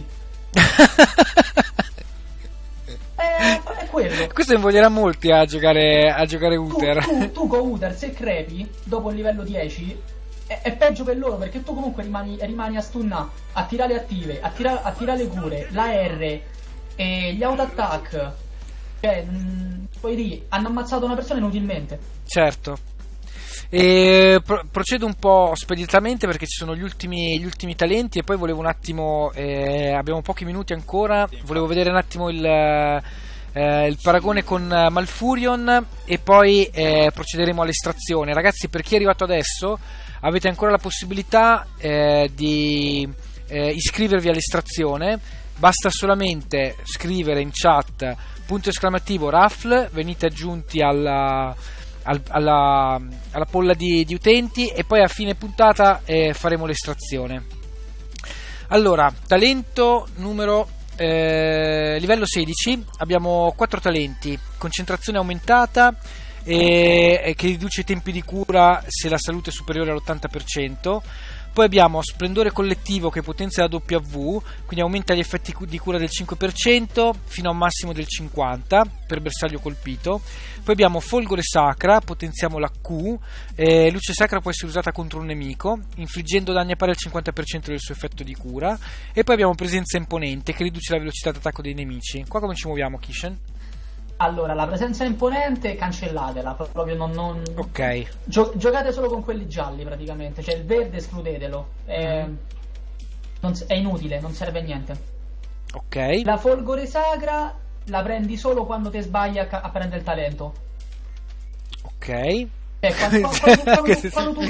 È quello. Questo invoglierà molti a giocare Uther. Tu con Uther, se crepi dopo il livello 10, è peggio per loro, perché tu comunque rimani a stunna, a tirare le attive, a tirare le cure, la R e gli auto attack. Cioè, poi lì hanno ammazzato una persona inutilmente. Certo. E procedo un po' speditamente perché ci sono gli ultimi talenti, e poi volevo un attimo, abbiamo pochi minuti ancora, volevo vedere un attimo il paragone con Malfurion, e poi procederemo all'estrazione. Ragazzi, per chi è arrivato adesso, avete ancora la possibilità di iscrivervi all'estrazione. Basta solamente scrivere in chat !raffle, venite aggiunti alla polla di utenti, e poi a fine puntata faremo l'estrazione. Allora, talento numero livello 16, abbiamo 4 talenti: concentrazione aumentata, che riduce i tempi di cura se la salute è superiore all'80%. Poi abbiamo splendore collettivo, che potenzia la W, quindi aumenta gli effetti di cura del 5% fino a un massimo del 50% per bersaglio colpito. Poi abbiamo folgore sacra, potenziamo la Q, luce sacra può essere usata contro un nemico, infliggendo danni pari al 50% del suo effetto di cura. E poi abbiamo presenza imponente, che riduce la velocità d'attacco dei nemici. Qua come ci muoviamo, Kishen? Allora, la presenza imponente cancellatela, proprio non... Ok. Giocate solo con quelli gialli praticamente, cioè il verde escludetelo, è inutile, non serve a niente. Ok. La folgore sacra la prendi solo quando ti sbagli a prendere il talento. Ok. Quando tu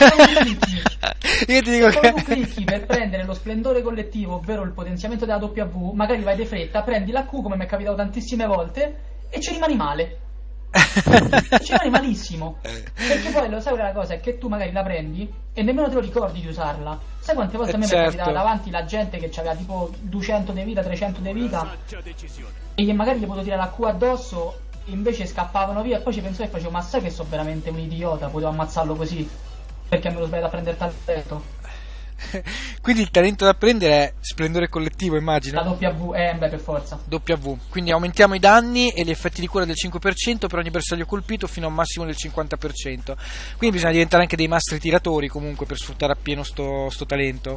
clicchi per prendere lo splendore collettivo, ovvero il potenziamento della W, magari vai di fretta, prendi la Q, come mi è capitato tantissime volte, e ci rimani male. Ci rimani malissimo. Perché poi lo sai quella cosa, è che tu magari la prendi e nemmeno te lo ricordi di usarla. Sai quante volte a me mi è capitato davanti la gente che aveva tipo 200 di vita, 300 di vita, e magari gli potevo tirare la Q addosso, invece scappavano via, e poi ci pensavo e facevo: ma sai che sono veramente un idiota, potevo ammazzarlo così, perché me lo sbaglio a prendere talento. Quindi il talento da prendere è splendore collettivo, immagino. La W, per forza W, quindi aumentiamo i danni e gli effetti di cura del 5% per ogni bersaglio colpito fino a un massimo del 50%. Quindi bisogna diventare anche dei mastri tiratori comunque per sfruttare appieno sto talento.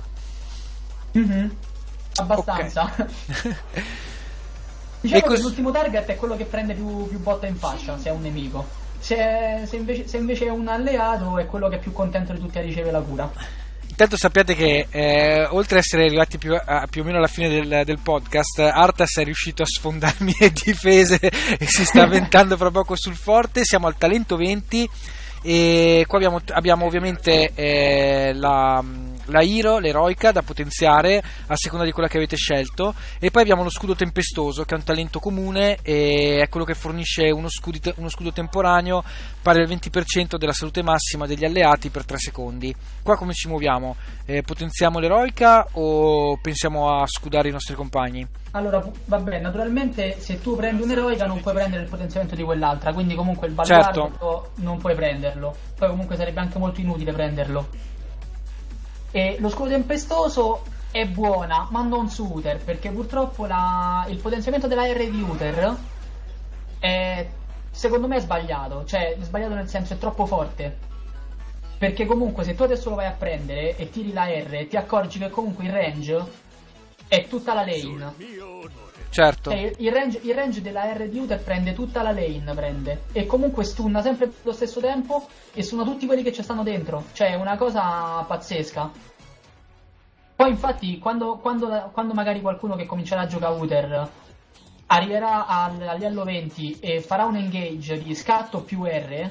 Abbastanza. Okay. Diciamo che l'ultimo target è quello che prende più botta in faccia, se è un nemico. Se invece è un alleato, è quello che è più contento di tutti a ricevere la cura. Intanto sappiate che oltre ad essere arrivati più o meno alla fine del podcast, Arthas è riuscito a sfondarmi le difese e si sta avventando fra poco sul forte. Siamo al talento 20 e qua abbiamo ovviamente la Hero, l'eroica da potenziare a seconda di quella che avete scelto, e poi abbiamo lo scudo tempestoso, che è un talento comune e è quello che fornisce uno scudo temporaneo pari al 20% della salute massima degli alleati per 3 secondi. Qua come ci muoviamo? Potenziamo l'eroica o pensiamo a scudare i nostri compagni? Allora, vabbè, naturalmente se tu prendi un'eroica non puoi prendere il potenziamento di quell'altra, quindi comunque il baluardo non puoi prenderlo, poi comunque sarebbe anche molto inutile prenderlo. E lo scudo tempestoso è buona, ma non su Uther, perché purtroppo il potenziamento della R di Uther secondo me è sbagliato, cioè sbagliato nel senso è troppo forte, perché comunque se tu adesso lo vai a prendere e tiri la R, ti accorgi che comunque il range è tutta la lane. Certo. Cioè, il range della R di Uther prende tutta la lane, e comunque stunna sempre allo stesso tempo e stunna tutti quelli che ci stanno dentro, cioè è una cosa pazzesca. Poi infatti quando magari qualcuno che comincerà a giocare Uther arriverà al livello 20 e farà un engage di scatto più R,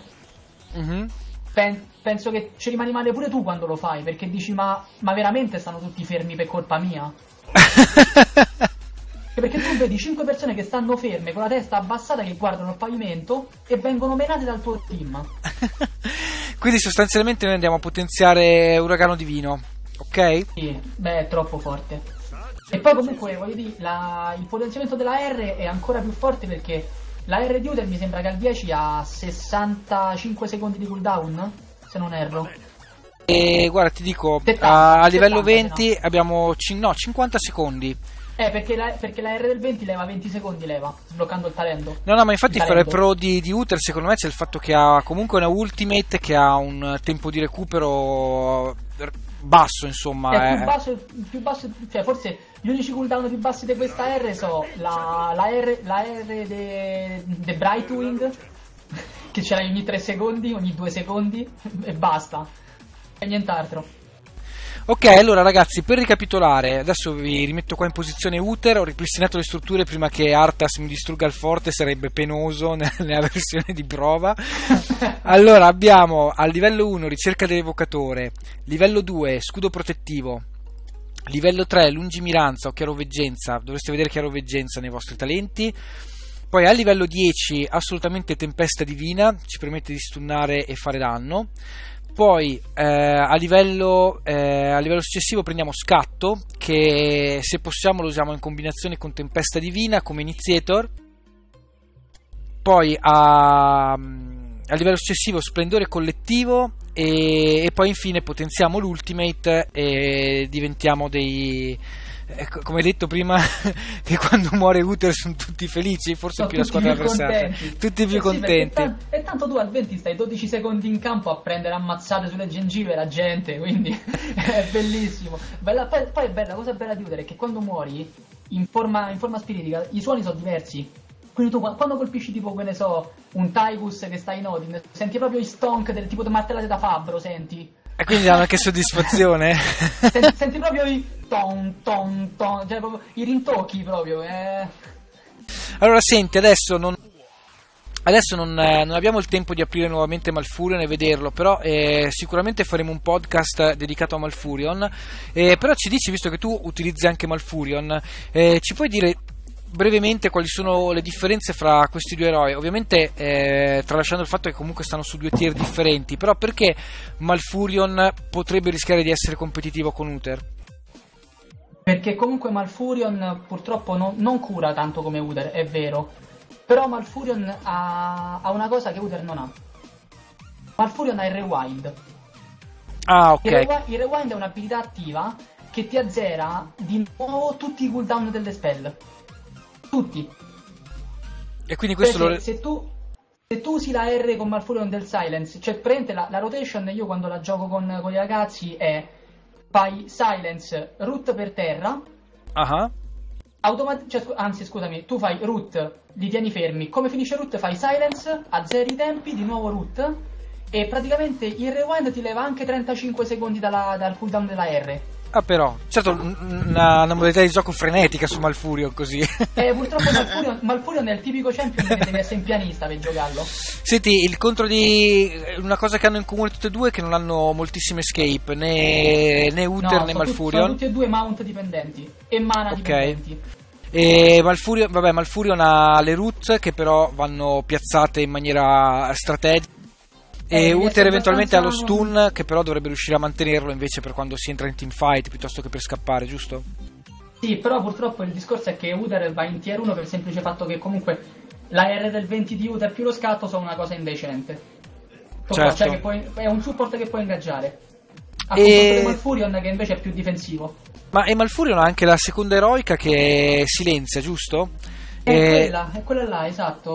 penso che ci rimani male pure tu quando lo fai, perché dici ma veramente stanno tutti fermi per colpa mia? Perché tu vedi 5 persone che stanno ferme con la testa abbassata, che guardano il pavimento e vengono menate dal tuo team. Quindi sostanzialmente noi andiamo a potenziare Uragano Divino, ok? Sì, beh, è troppo forte. E poi comunque, voglio dire, il potenziamento della R è ancora più forte perché la R di Uther mi sembra che al 10 ha 65 secondi di cooldown, se non erro. E guarda, ti dico, 70, a livello 70, 20 abbiamo 50 secondi. Perché la R del 20 leva 20 secondi, sbloccando il talento. No, ma infatti Il fare il talento. pro di Uther secondo me c'è il fatto che ha comunque una ultimate che ha un tempo di recupero basso, insomma. Il più basso, cioè forse gli unici cooldown più bassi di questa R sono la R de Brightwing, che ce l'hai ogni 3 secondi, ogni 2 secondi, e basta. E nient'altro. Ok, allora ragazzi, per ricapitolare, adesso vi rimetto qua in posizione Uther, ho ripristinato le strutture prima che Arthas mi distrugga il forte, sarebbe penoso nella versione di prova. Allora, abbiamo al livello 1 ricerca dell'evocatore, livello 2 scudo protettivo, livello 3 lungimiranza o chiaroveggenza, dovreste vedere chiaroveggenza nei vostri talenti. Poi a livello 10 assolutamente tempesta divina, ci permette di stunnare e fare danno. Poi a livello successivo prendiamo scatto, che se possiamo lo usiamo in combinazione con tempesta divina come initiator. Poi a livello successivo splendore collettivo e poi infine potenziamo l'ultimate e diventiamo dei... come detto prima, che quando muore Uther sono tutti felici, forse più la squadra avversaria, tutti più contenti. E tanto tu al 20 stai 12 secondi in campo a prendere ammazzate sulle gengive la gente, quindi è bellissimo. Poi la cosa bella di Uther è che quando muori in forma spiritica i suoni sono diversi. Quindi tu quando colpisci tipo, che ne so, un Tygus che sta in Odin, senti proprio i stonk del tipo di martellate da fabbro, senti? E quindi danno anche soddisfazione. Senti proprio i ton, cioè proprio i rintocchi proprio. Allora senti, adesso non abbiamo il tempo di aprire nuovamente Malfurion e vederlo, però sicuramente faremo un podcast dedicato a Malfurion. Però ci dici, visto che tu utilizzi anche Malfurion, ci puoi dire brevemente quali sono le differenze fra questi due eroi? Ovviamente tralasciando il fatto che comunque stanno su due tier differenti, però perché Malfurion potrebbe rischiare di essere competitivo con Uther? Perché comunque Malfurion purtroppo non cura tanto come Uther, è vero, però Malfurion ha una cosa che Uther non ha. Malfurion ha il rewind. Ah, ok. Il rewind è un'abilità attiva che ti azzera di nuovo tutti i cooldown delle spell. Tutti. E quindi questo se tu usi la R con Malfurion del Silence, cioè prende la rotation, io quando la gioco con i ragazzi è fai Silence, root per terra, anzi scusami, tu fai root, li tieni fermi, come finisce root fai Silence, azzeri i tempi, di nuovo root, e praticamente il rewind ti leva anche 35 secondi dal cooldown della R. Ah, però, certo, una modalità di gioco frenetica su Malfurion, così. Purtroppo Malfurion è il tipico champion che devi essere in pianista per giocarlo. Senti, il contro di... una cosa che hanno in comune tutte e due è che non hanno moltissime escape, né Uther né Malfurion. Sono tutti e due mount dipendenti e mana dipendenti. E Malfurion ha le root che però vanno piazzate in maniera strategica. E Uther eventualmente ha lo stun, che però dovrebbe riuscire a mantenerlo invece per quando si entra in teamfight piuttosto che per scappare, giusto? Sì, però purtroppo il discorso è che Uther va in tier 1 per il semplice fatto che comunque la R del 20 di Uther più lo scatto sono una cosa indecente. Certo. Cioè che è un support che puoi ingaggiare. A confronto di Malfurion che invece è più difensivo. Ma e Malfurion ha anche la seconda eroica che silenzia, giusto? È quella là, esatto,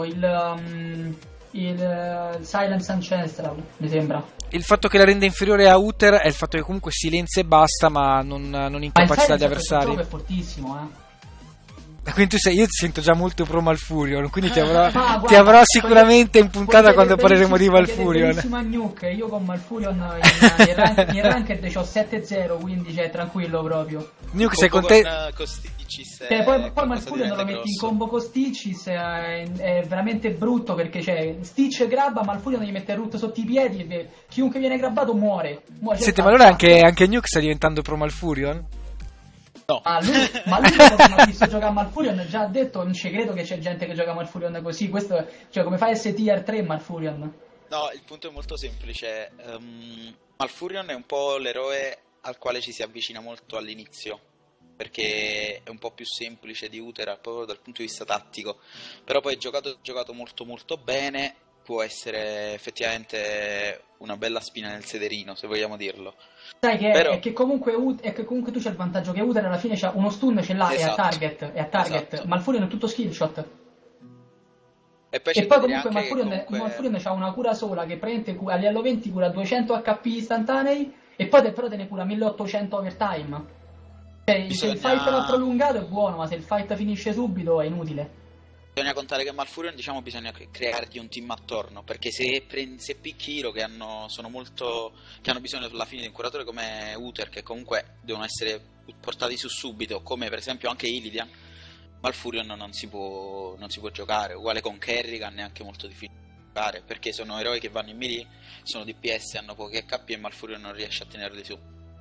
il Silence Ancestral, mi sembra. Il fatto che la rende inferiore a Uther è il fatto che comunque silenzia e basta, ma non incapacita gli avversari. Ma il Silence è fortissimo, Quindi io ti sento già molto pro Malfurion, quindi ti avrò sicuramente in puntata quando parleremo di Malfurion. Nuke. Io con Malfurion in ranked c'ho 7-0, quindi tranquillo proprio. Nuke, sei contento? Poi Malfurion lo metti in combo con Stitches, è veramente brutto perché Stitch grabba, Malfurion gli mette il root sotto i piedi e chiunque viene grabbato muore. Senti, ma allora anche Nuke sta diventando pro Malfurion? No. Ma lui dopo che mi ha visto giocare a Malfurion già ha detto non ci credo che c'è gente che gioca a Malfurion così, questo, cioè come fa S-Tier 3 Malfurion? No, il punto è molto semplice. Malfurion è un po' l'eroe al quale ci si avvicina molto all'inizio, perché è un po' più semplice di Uther proprio dal punto di vista tattico, però poi giocato molto molto bene, può essere effettivamente una bella spina nel sederino, se vogliamo dirlo. Sai che Però... è che comunque tu c'hai il vantaggio che Uther alla fine c'ha uno stun, ce l'ha, Esatto. è a target, Esatto. Malfurion è tutto skill shot. E poi, E poi comunque anche Malfurion c'ha una cura sola che praticamente a livello 20 cura 200 HP istantanei e poi però te ne cura 1800 overtime. Cioè, se il fight va prolungato è buono, ma se il fight finisce subito è inutile. Bisogna contare che Malfurion, diciamo, bisogna creargli un team attorno, perché se picchi hero che hanno bisogno alla fine di un curatore come Uther, che comunque devono essere portati su subito, come per esempio anche Illidan, Malfurion non si può giocare. Uguale con Kerrigan, è anche molto difficile giocare, perché sono eroi che vanno in melee, sono DPS, hanno pochi HP e Malfurion non riesce a tenerli su.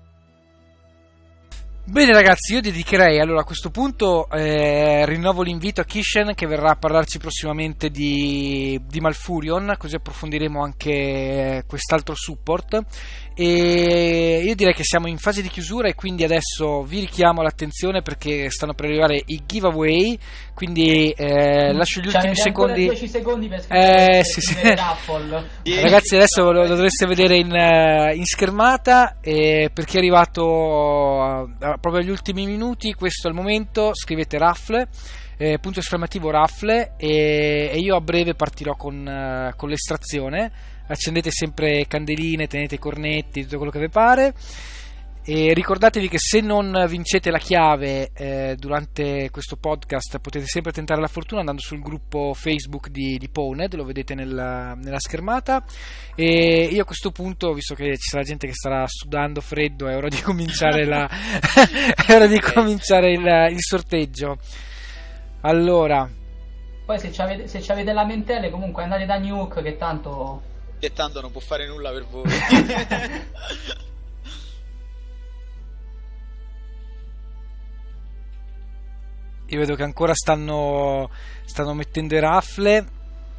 Bene ragazzi, io dedicherei allora a questo punto rinnovo l'invito a Kishen che verrà a parlarci prossimamente di Malfurion, così approfondiremo anche quest'altro support. E io direi che siamo in fase di chiusura e quindi adesso vi richiamo l'attenzione perché stanno per arrivare i giveaway, quindi lascio gli ultimi secondi. 10 secondi per scrivere Raffle. Ragazzi, adesso lo dovreste vedere in schermata, per chi è arrivato proprio agli ultimi minuti, questo è il momento, scrivete Raffle, punto esclamativo Raffle, e io a breve partirò con l'estrazione. Accendete sempre candeline, tenete cornetti, tutto quello che vi pare, e ricordatevi che se non vincete la chiave durante questo podcast potete sempre tentare la fortuna andando sul gruppo Facebook di Pwned, lo vedete nella schermata. E io a questo punto, visto che ci sarà gente che starà sudando freddo, è ora di cominciare è ora di cominciare il sorteggio. Allora, poi se c'avete lamentele comunque andate da Nuke che tanto non può fare nulla per voi. Io vedo che ancora stanno mettendo i Raffle.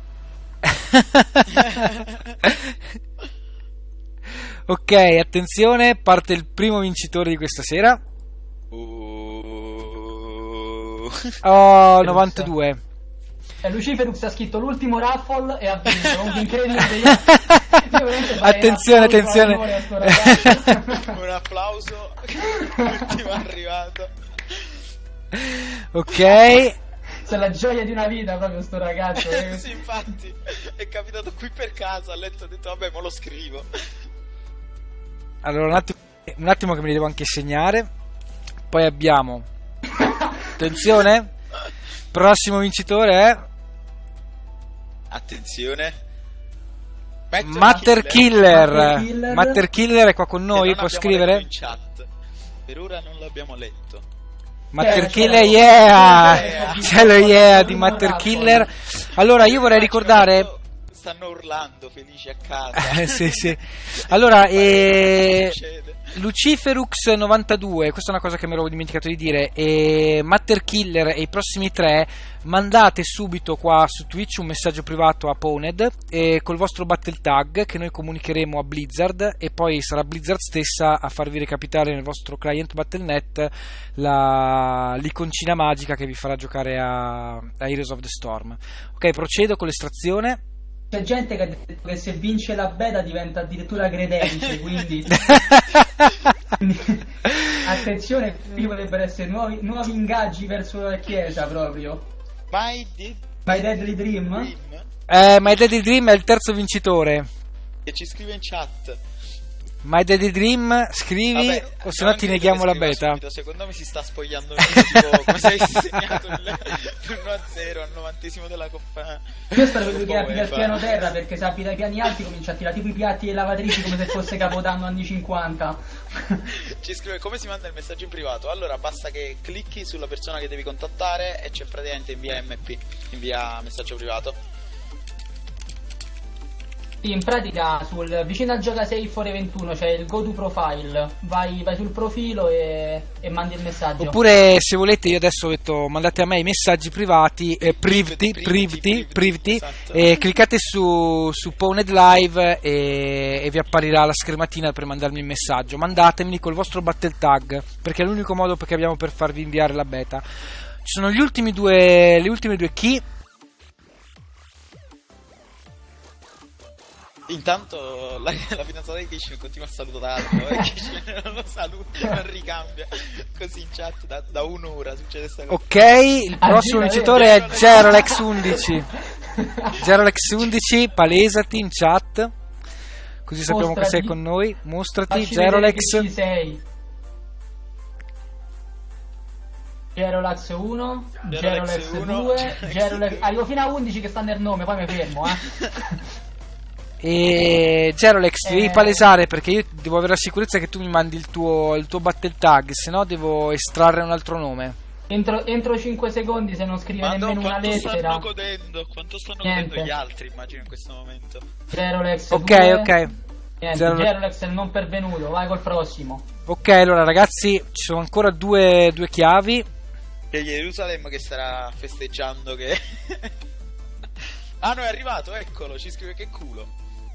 Ok, attenzione, parte il primo vincitore di questa sera. Oh, 92. Luciferux ha scritto l'ultimo Raffle e ha vinto, comunque incredibile. Attenzione. Un applauso. L'ultimo arrivato. Ok. C'è la gioia di una vita proprio sto ragazzo. Sì, infatti è capitato qui per caso, ha letto e ha detto vabbè, ma lo scrivo. Allora un attimo che me li devo anche segnare. Poi abbiamo, attenzione, prossimo vincitore è attenzione, Matter Killer. Matter Killer è qua con noi, può scrivere in chat. Per ora non l'abbiamo letto. Matter Killer, yeah! C'è lo yeah di Matter Killer. Allora io vorrei ricordare, stanno urlando felici a casa. sì. Allora Luciferux 92, questa è una cosa che mi ero dimenticato di dire, e Matter Killer e i prossimi 3 mandate subito qua su Twitch un messaggio privato a Pwned col vostro battle tag che noi comunicheremo a Blizzard, e poi sarà Blizzard stessa a farvi recapitare nel vostro client Battle.net l'iconcina magica che vi farà giocare a Heroes of the Storm. Ok, procedo con l'estrazione. C'è gente che ha detto che se vince la beta diventa addirittura credente, quindi attenzione, qui potrebbero essere nuovi ingaggi verso la chiesa proprio. My Deadly Dream? My Deadly Dream è il terzo vincitore. E ci scrive in chat. My Deadly Dream, scrivi. Vabbè, o se no ti neghiamo la beta. Subito. Secondo me si sta spogliando tipo, come se avessi segnato l'1-0 al 90° della Coppa. Io spero che lui abita al piano terra, perché se abita ai piani alti comincia a tirare tipo i piatti e lavatrici come se fosse Capodanno anni 50. Ci scrive come si manda il messaggio in privato. Allora basta che clicchi sulla persona che devi contattare e c'è praticamente invia MP, invia messaggio privato. Sì, in pratica vicino al Gioca Safe Ore 21 c'è il go to profile, vai sul profilo e mandi il messaggio. Oppure se volete, io adesso ho detto mandate a me i messaggi privati, privati, esatto. e cliccate su Pwned Live e vi apparirà la schermatina per mandarmi il messaggio. Mandatemeli col vostro battle tag, perché è l'unico modo che abbiamo per farvi inviare la beta. Ci sono le ultime due key. Intanto la fidanzata di Kishin continua a salutarlo e Kishin non lo saluta, non ricambia. Così in chat da un'ora succede sta cosa. Ok, il prossimo vincitore è Gerolex11. Gerolex11, palesati in chat, così sappiamo che sei con noi. Mostrati, Gerolex. Gerolex 1, Gerolex 2, Gerolex... Arrivo fino a 11 che sta nel nome, poi mi fermo, E Gerolex, devi palesare, perché io devo avere la sicurezza che tu mi mandi il tuo battle tag, se no devo estrarre un altro nome. Entro 5 secondi, se non scrive nemmeno una lettera. Quanto stanno godendo gli altri, immagino, in questo momento. Gerolex ok 2. Ok, Gerolex è non pervenuto, vai col prossimo. Ok, allora ragazzi, ci sono ancora due chiavi. C'è Gerusalemme che starà festeggiando che... Ah no, è arrivato, eccolo, ci scrive che culo.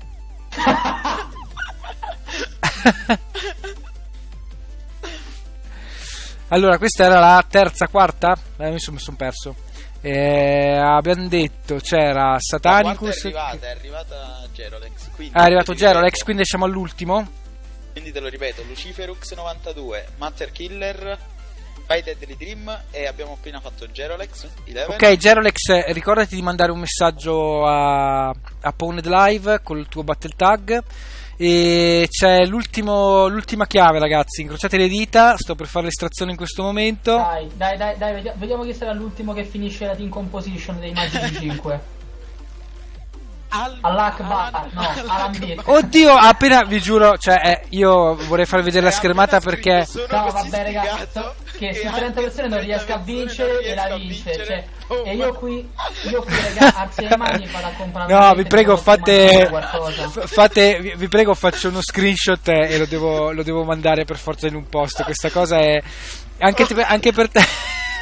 Allora, questa era la quarta? Mi sono perso. Abbiamo detto c'era Satanicus. È arrivata Gerolex. È arrivato Gerolex, quindi siamo all'ultimo. Quindi te lo ripeto: Luciferux 92, Matter Killer, By Deadly Dream, e abbiamo appena fatto Gerolex 11. Ok, Gerolex, ricordati di mandare un messaggio a Pwned Live con il tuo battle tag. E c'è l'ultima chiave, ragazzi, incrociate le dita, sto per fare l'estrazione in questo momento. Dai, vediamo chi sarà l'ultimo che finisce la team composition dei Magici 5. All'Akbar, no, Alan Beat. Oddio, appena, vi giuro, cioè, io vorrei farvi vedere la schermata perché... No, vabbè, ragazzi, che su 30 persone non riesco a vincere e la vince, cioè, e io qui, ragazzi, alzi le mani e vado a comprare. No, vi prego, vi prego, faccio uno screenshot e lo devo mandare per forza in un post. Questa cosa è anche per te.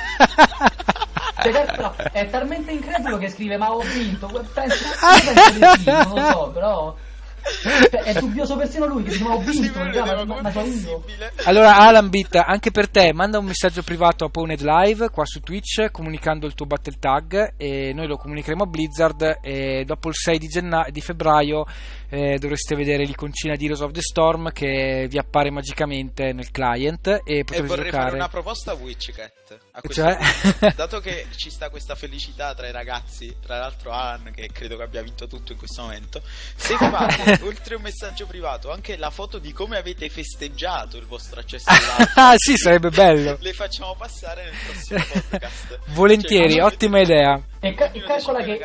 Però è talmente incredulo che scrive ma ho vinto, penso di sì, non lo so, però è dubbioso persino lui che dice ma ho vinto, ma sono io. Allora Alan Beat, anche per te manda un messaggio privato a Pwned Live qua su Twitch comunicando il tuo battle tag e noi lo comunicheremo a Blizzard, e dopo il 6 di febbraio dovreste vedere l'iconcina di Heroes of the Storm che vi appare magicamente nel client e potrete vorrei giocare. Fare una proposta a Witchcat, cioè? Dato che ci sta questa felicità tra i ragazzi, tra l'altro Alan che credo che abbia vinto tutto in questo momento, se fate oltre un messaggio privato anche la foto di come avete festeggiato il vostro accesso all'altro, ah sì, sarebbe bello, le facciamo passare nel prossimo podcast. Volentieri, cioè, ottima idea. E calcola che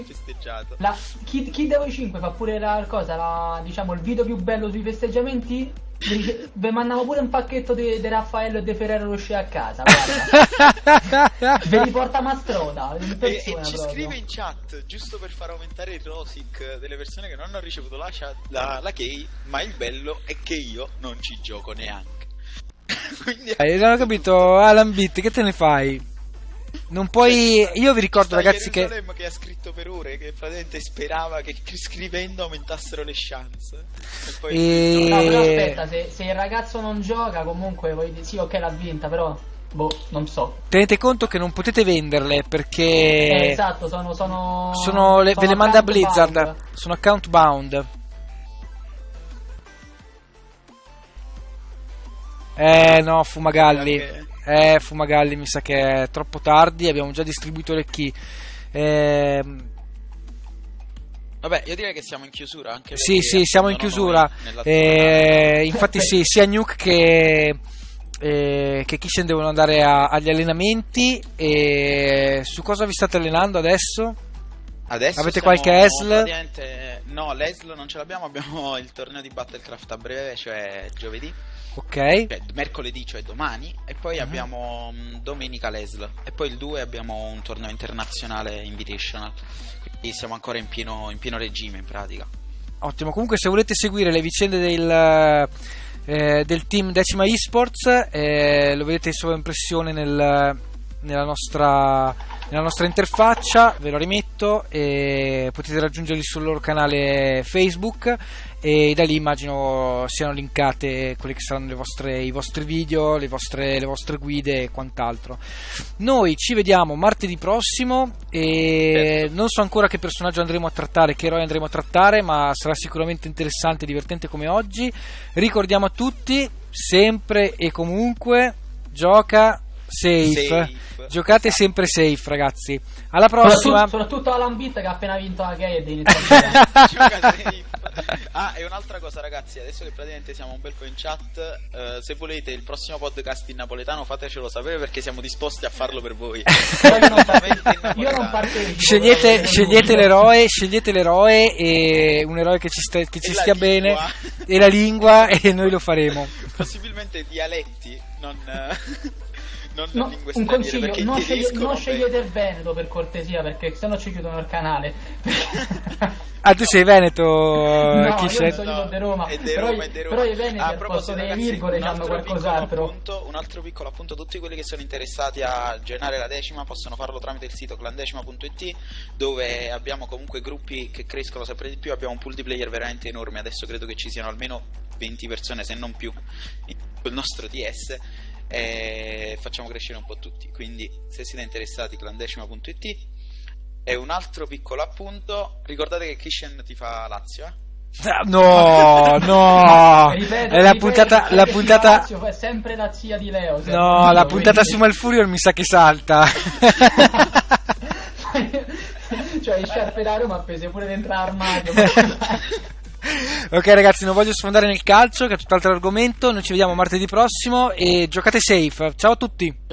chi dei 5 fa pure diciamo il video più bello sui festeggiamenti. Vi mandiamo pure un pacchetto di Raffaello e De Ferrero Rocher a casa, guarda. Ve li porta Mastroda in persona, e ci proprio. scrive in chat giusto per far aumentare il rosic delle persone che non hanno ricevuto la key, ma il bello è che io non ci gioco neanche. Quindi non ho capito, Alan Beat, che te ne fai? Non puoi. Io vi ricordo, ragazzi, che ha scritto per ore che praticamente sperava che scrivendo aumentassero le chance. No, però aspetta, se il ragazzo non gioca, comunque sì, ok, l'ha vinta, però non so. Tenete conto che non potete venderle perché esatto, ve le manda Blizzard, sono account bound. No, Fumagalli. Fumagalli, mi sa che è troppo tardi, abbiamo già distribuito le key. Vabbè, io direi che siamo in chiusura anche. Sì, siamo in chiusura. Infatti sì, sia Nuke che Kishen devono andare agli allenamenti. E su cosa vi state allenando adesso? Avete qualche ESL? No, l'ESL non ce l'abbiamo, abbiamo il torneo di Battlecraft a breve, cioè giovedì. Ok. Cioè, mercoledì, cioè domani, e poi abbiamo domenica l'ESL, e poi il 2 abbiamo un torneo internazionale Invitational, quindi siamo ancora in pieno regime in pratica. Ottimo. Comunque, se volete seguire le vicende del team Decima Esports, lo vedete in sovraimpressione nella nostra interfaccia, ve lo rimetto, e potete raggiungerli sul loro canale Facebook, e da lì immagino siano linkate quelle che saranno i vostri video, le vostre guide e quant'altro. Noi ci vediamo martedì prossimo e non so ancora che personaggio andremo a trattare, che eroe andremo a trattare, ma sarà sicuramente interessante e divertente come oggi. Ricordiamo a tutti, sempre e comunque, gioca safe. Giocate sempre safe, ragazzi. Alla prossima. Soprattutto Alan Beat, che ha appena vinto la gay, e devi Gioca safe. E un'altra cosa, ragazzi, adesso che praticamente siamo un bel po' in chat, se volete il prossimo podcast in napoletano fatecelo sapere, perché siamo disposti a farlo per voi. Io non partecipo. Scegliete l'eroe, e un eroe che ci stia bene, e la lingua, e noi lo faremo. Possibilmente dialetti, non lingue un straniere, consiglio, non scegliete il Veneto, per cortesia, perché sennò ci chiudono il canale. Tu sei Veneto? No, Kishen? io sono di Roma, però i veneti al posto delle virgole hanno qualcos'altro. Un altro piccolo appunto: tutti quelli che sono interessati a joinare la Decima possono farlo tramite il sito clandecima.it, dove abbiamo comunque gruppi che crescono sempre di più, abbiamo un pool di player veramente enorme, adesso credo che ci siano almeno 20 persone, se non più, il nostro TS, e facciamo crescere un po' tutti, quindi se siete interessati clandecima.it. E un altro piccolo appunto: ricordate che Kishen ti fa Lazio, No, ripeto, è la puntata Lazio è sempre la zia di Leo. No, la puntata su Malfurion mi sa che salta. Cioè, il sciarpe da Roma appese pure dentro l'armadio. Ok, ragazzi, non voglio sfondare nel calcio, che è tutt'altro argomento. Noi ci vediamo martedì prossimo e giocate safe. Ciao a tutti.